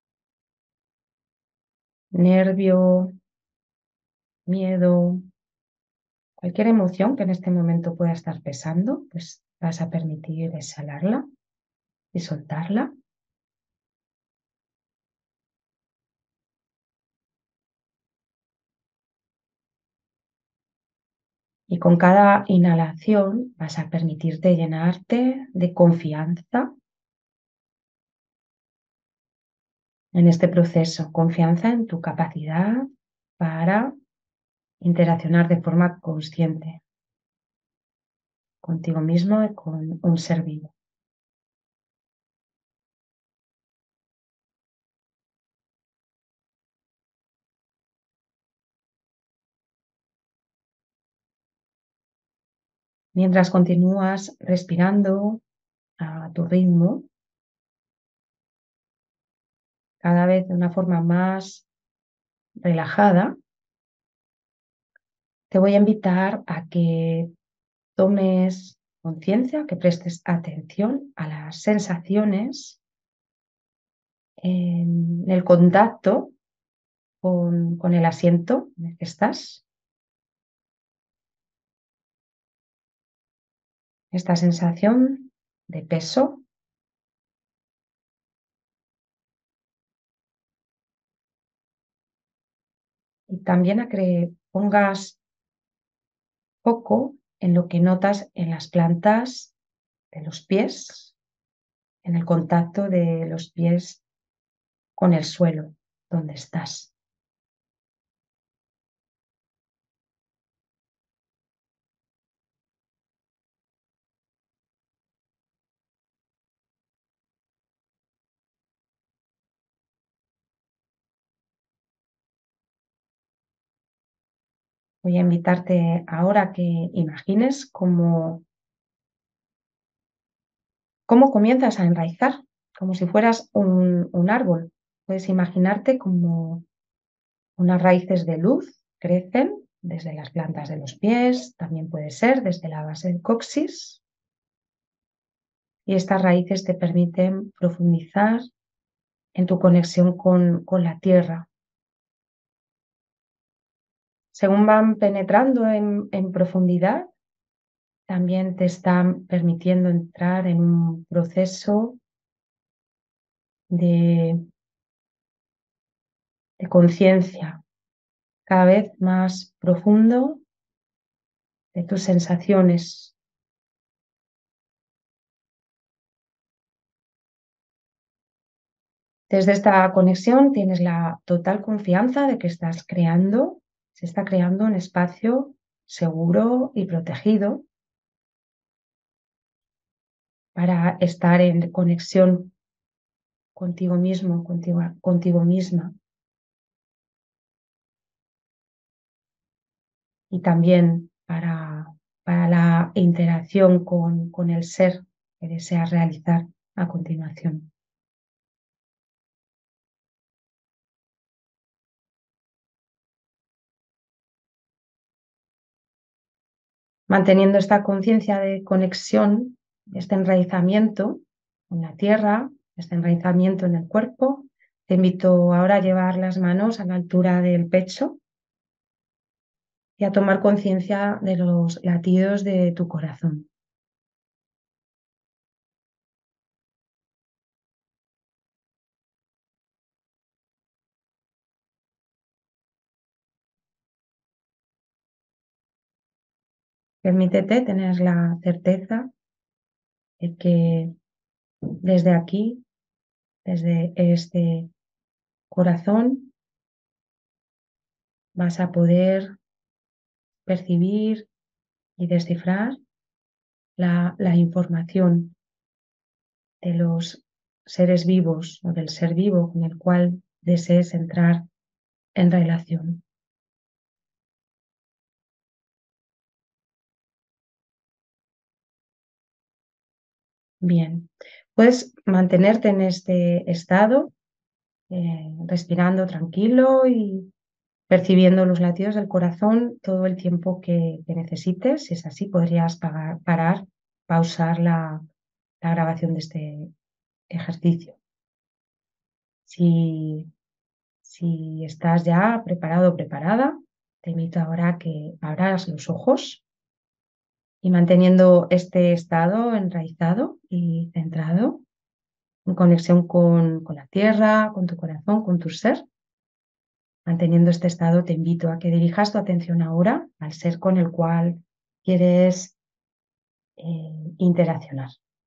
nervio, miedo, cualquier emoción que en este momento pueda estar pesando, pues vas a permitir exhalarla y soltarla. Y con cada inhalación vas a permitirte llenarte de confianza en este proceso, confianza en tu capacidad para interaccionar de forma consciente. contigo mismo y con un ser vivo. Mientras continúas respirando a tu ritmo, cada vez de una forma más relajada, te voy a invitar a que tomes conciencia, que prestes atención a las sensaciones en el contacto con el asiento en el que estás. Esta sensación de peso y también a que pongas foco en lo que notas en las plantas de los pies, en el contacto de los pies con el suelo donde estás. Voy a invitarte ahora a que imagines cómo comienzas a enraizar, como si fueras un árbol. Puedes imaginarte como unas raíces de luz crecen desde las plantas de los pies, también puede ser desde la base del coxis, y estas raíces te permiten profundizar en tu conexión con la tierra. Según van penetrando en profundidad, también te están permitiendo entrar en un proceso de, de conciencia cada vez más profundo de tus sensaciones. Desde esta conexión tienes la total confianza de que se está creando un espacio seguro y protegido para estar en conexión contigo mismo, contigo misma, y también para la interacción con el ser que deseas realizar a continuación. Manteniendo esta conciencia de conexión, este enraizamiento con la tierra, este enraizamiento en el cuerpo, te invito ahora a llevar las manos a la altura del pecho y a tomar conciencia de los latidos de tu corazón. Permítete tener la certeza de que desde aquí, desde este corazón, vas a poder percibir y descifrar la información de los seres vivos o del ser vivo con el cual desees entrar en relación. Bien, puedes mantenerte en este estado, respirando tranquilo y percibiendo los latidos del corazón todo el tiempo que necesites. Si es así, podrías parar, pausar la grabación de este ejercicio. Si, si estás ya preparado o preparada, te invito ahora a que abras los ojos y manteniendo este estado enraizado y centrado, en conexión con la tierra, con tu corazón, con tu ser. Manteniendo este estado, te invito a que dirijas tu atención ahora al ser con el cual quieres interaccionar.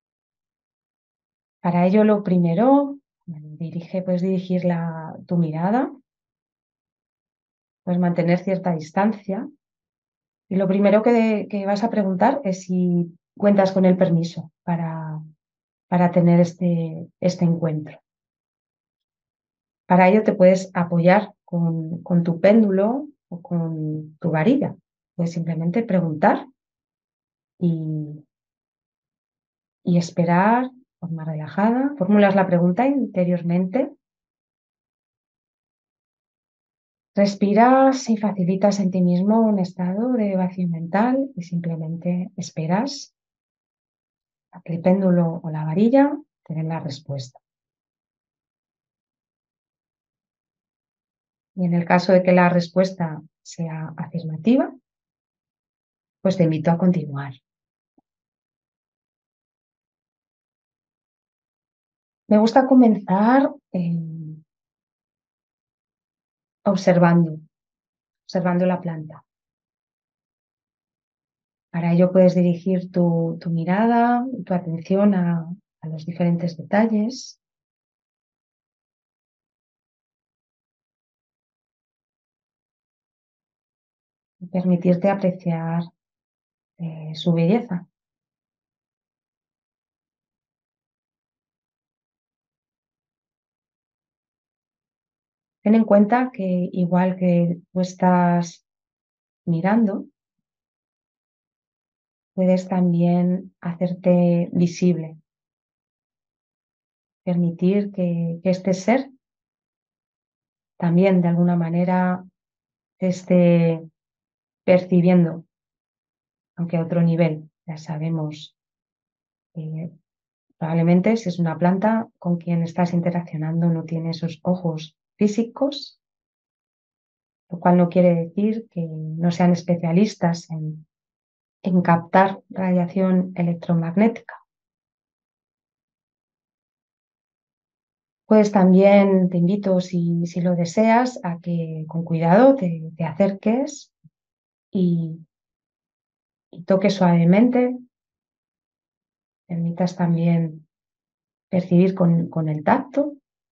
Para ello, lo primero, puedes dirigir tu mirada, puedes mantener cierta distancia. Y lo primero que vas a preguntar es si cuentas con el permiso para tener este encuentro. Para ello te puedes apoyar con tu péndulo o con tu varilla. Puedes simplemente preguntar y, y esperar de forma relajada. Formulas la pregunta interiormente. Respiras y facilitas en ti mismo un estado de vacío mental y simplemente esperas a que el péndulo o la varilla te den la respuesta. Y en el caso de que la respuesta sea afirmativa, pues te invito a continuar. Me gusta comenzar observando la planta. Para ello puedes dirigir tu mirada, tu atención a los diferentes detalles y permitirte apreciar su belleza. Ten en cuenta que igual que tú estás mirando, puedes también hacerte visible, permitir que este ser también de alguna manera te esté percibiendo, aunque a otro nivel. Ya sabemos, probablemente si es una planta con quien estás interaccionando no tiene esos ojos físicos, lo cual no quiere decir que no sean especialistas en captar radiación electromagnética. Pues también te invito, si lo deseas, a que con cuidado te acerques y, y toques suavemente. Permitas también percibir con el tacto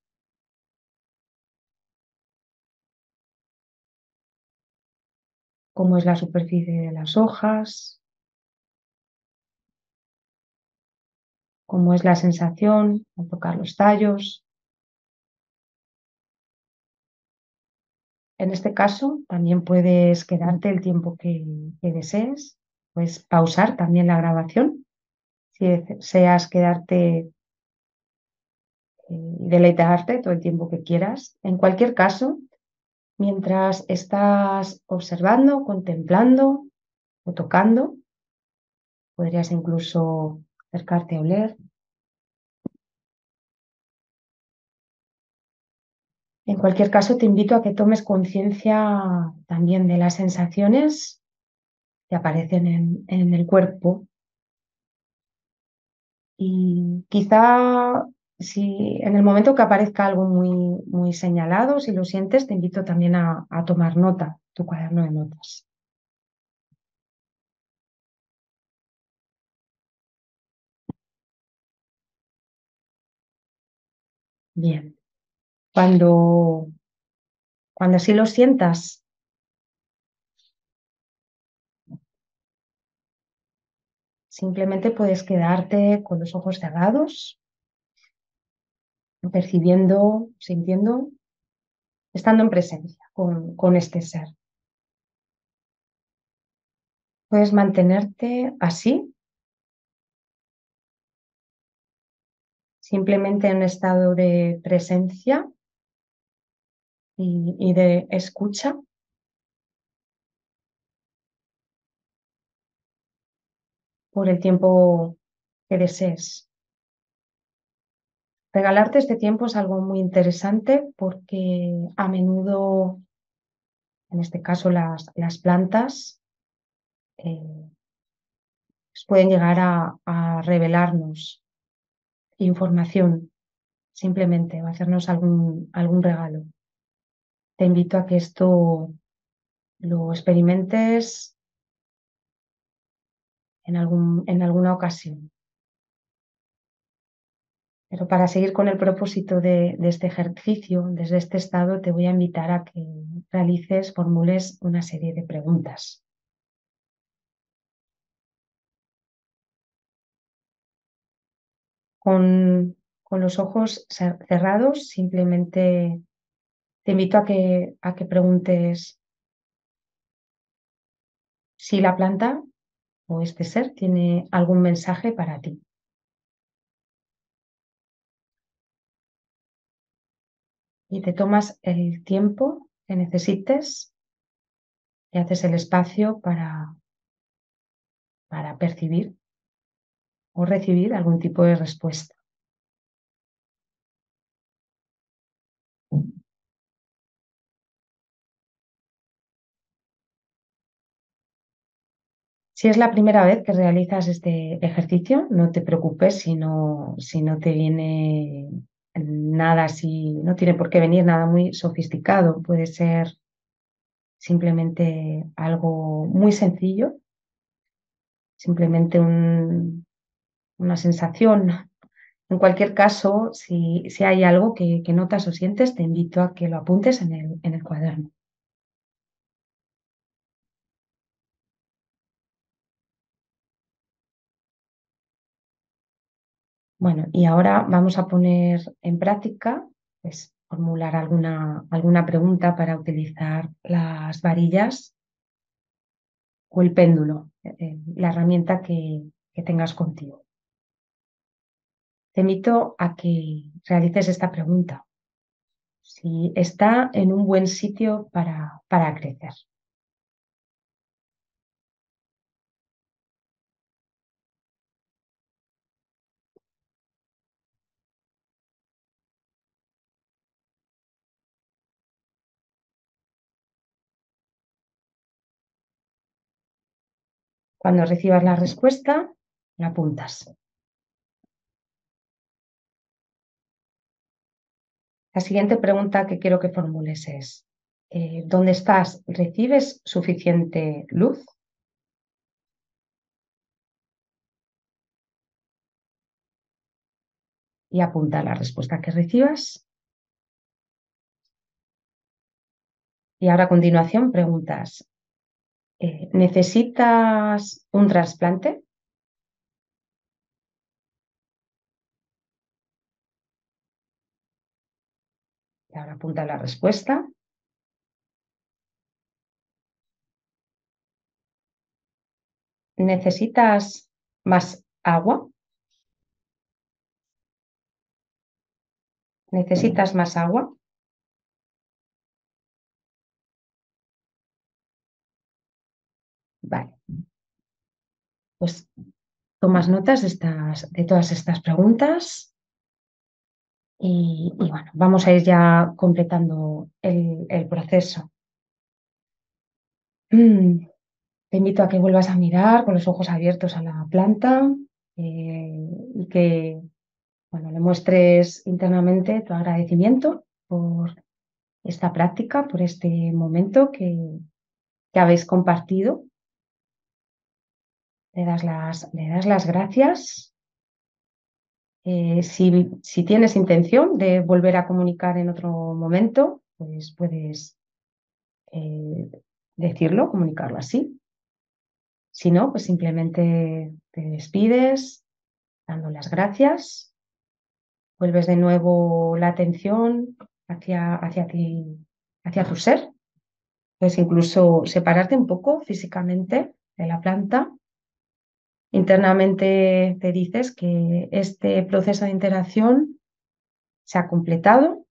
cómo es la superficie de las hojas, cómo es la sensación al tocar los tallos. En este caso, también puedes quedarte el tiempo que desees, puedes pausar también la grabación si deseas quedarte y deleitarte todo el tiempo que quieras. En cualquier caso, mientras estás observando, contemplando o tocando, podrías incluso acercarte a oler. En cualquier caso, te invito a que tomes conciencia también de las sensaciones que aparecen en el cuerpo y quizá si en el momento que aparezca algo muy señalado, si lo sientes, te invito también a tomar nota, tu cuaderno de notas. Bien, cuando, cuando así lo sientas, simplemente puedes quedarte con los ojos cerrados, percibiendo, sintiendo, estando en presencia con este ser. Puedes mantenerte así, simplemente en un estado de presencia y de escucha por el tiempo que desees. Regalarte este tiempo es algo muy interesante porque a menudo, en este caso las plantas, eh, pues pueden llegar a revelarnos información simplemente o hacernos algún regalo. Te invito a que esto lo experimentes en alguna ocasión. Pero para seguir con el propósito de este ejercicio, desde este estado, te voy a invitar a que formules una serie de preguntas. Con los ojos cerrados, simplemente te invito a que preguntes si la planta o este ser tiene algún mensaje para ti. Y te tomas el tiempo que necesites y haces el espacio para percibir o recibir algún tipo de respuesta. Si es la primera vez que realizas este ejercicio, no te preocupes si no te viene nada así, no tiene por qué venir nada muy sofisticado, puede ser simplemente algo muy sencillo, simplemente una sensación. En cualquier caso, si hay algo que notas o sientes, te invito a que lo apuntes en el cuaderno. Bueno, y ahora vamos a poner en práctica, pues, formular alguna pregunta para utilizar las varillas o el péndulo, la herramienta que tengas contigo. Te invito a que realices esta pregunta. Si está en un buen sitio para crecer. Cuando recibas la respuesta, la apuntas. La siguiente pregunta que quiero que formules es, ¿dónde estás? ¿Recibes suficiente luz? Y apunta la respuesta que recibas. Y ahora a continuación preguntas, ¿necesitas un trasplante? Y ahora apunta la respuesta. ¿Necesitas más agua? ¿Necesitas más agua? Vale, pues tomas notas de todas estas preguntas y bueno, vamos a ir ya completando el proceso. Mm, Te invito a que vuelvas a mirar con los ojos abiertos a la planta y que bueno, le muestres internamente tu agradecimiento por esta práctica, por este momento que habéis compartido. Le das las gracias. Si tienes intención de volver a comunicar en otro momento, pues puedes eh, decirlo, comunicarlo así. Si no, pues simplemente te despides dando las gracias, vuelves de nuevo la atención hacia ti, hacia tu ser. Puedes incluso separarte un poco físicamente de la planta. Internamente te dices que este proceso de interacción se ha completado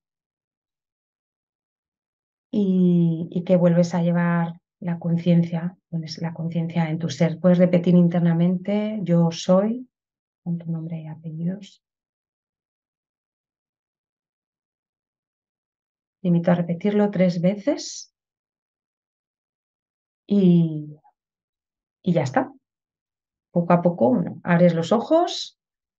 y que vuelves a llevar la conciencia, pones la conciencia en tu ser. Puedes repetir internamente, yo soy, con tu nombre y apellidos. Te invito a repetirlo 3 veces y, y ya está. Poco a poco, bueno, abres los ojos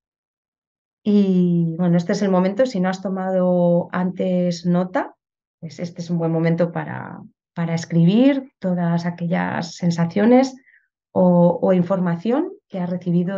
y bueno, este es el momento, si no has tomado antes nota, pues este es un buen momento para escribir todas aquellas sensaciones o información que has recibido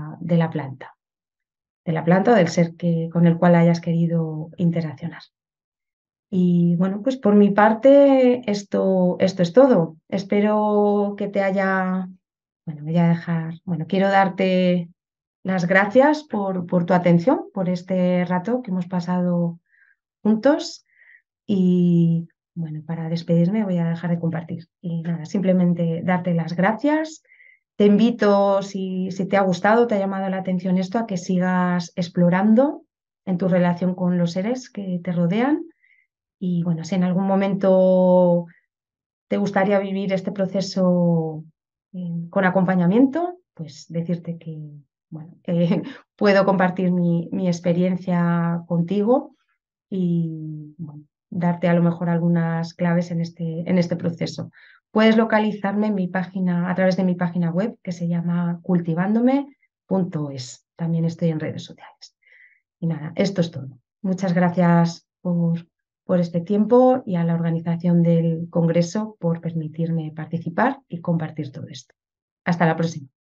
de la planta o del ser con el cual hayas querido interaccionar. Y bueno, pues por mi parte esto es todo. Espero que te haya, bueno, voy a dejar, bueno, quiero darte las gracias por tu atención, por este rato que hemos pasado juntos y bueno, para despedirme voy a dejar de compartir. Y nada, simplemente darte las gracias. Te invito, si te ha gustado, te ha llamado la atención esto, a que sigas explorando en tu relación con los seres que te rodean. Y bueno, si en algún momento te gustaría vivir este proceso con acompañamiento, pues decirte que bueno, puedo compartir mi experiencia contigo y bueno, darte a lo mejor algunas claves en este proceso. Puedes localizarme en mi página, a través de mi página web que se llama cultivándome.es. También estoy en redes sociales. Y nada, esto es todo. Muchas gracias por este tiempo y a la organización del Congreso por permitirme participar y compartir todo esto. Hasta la próxima.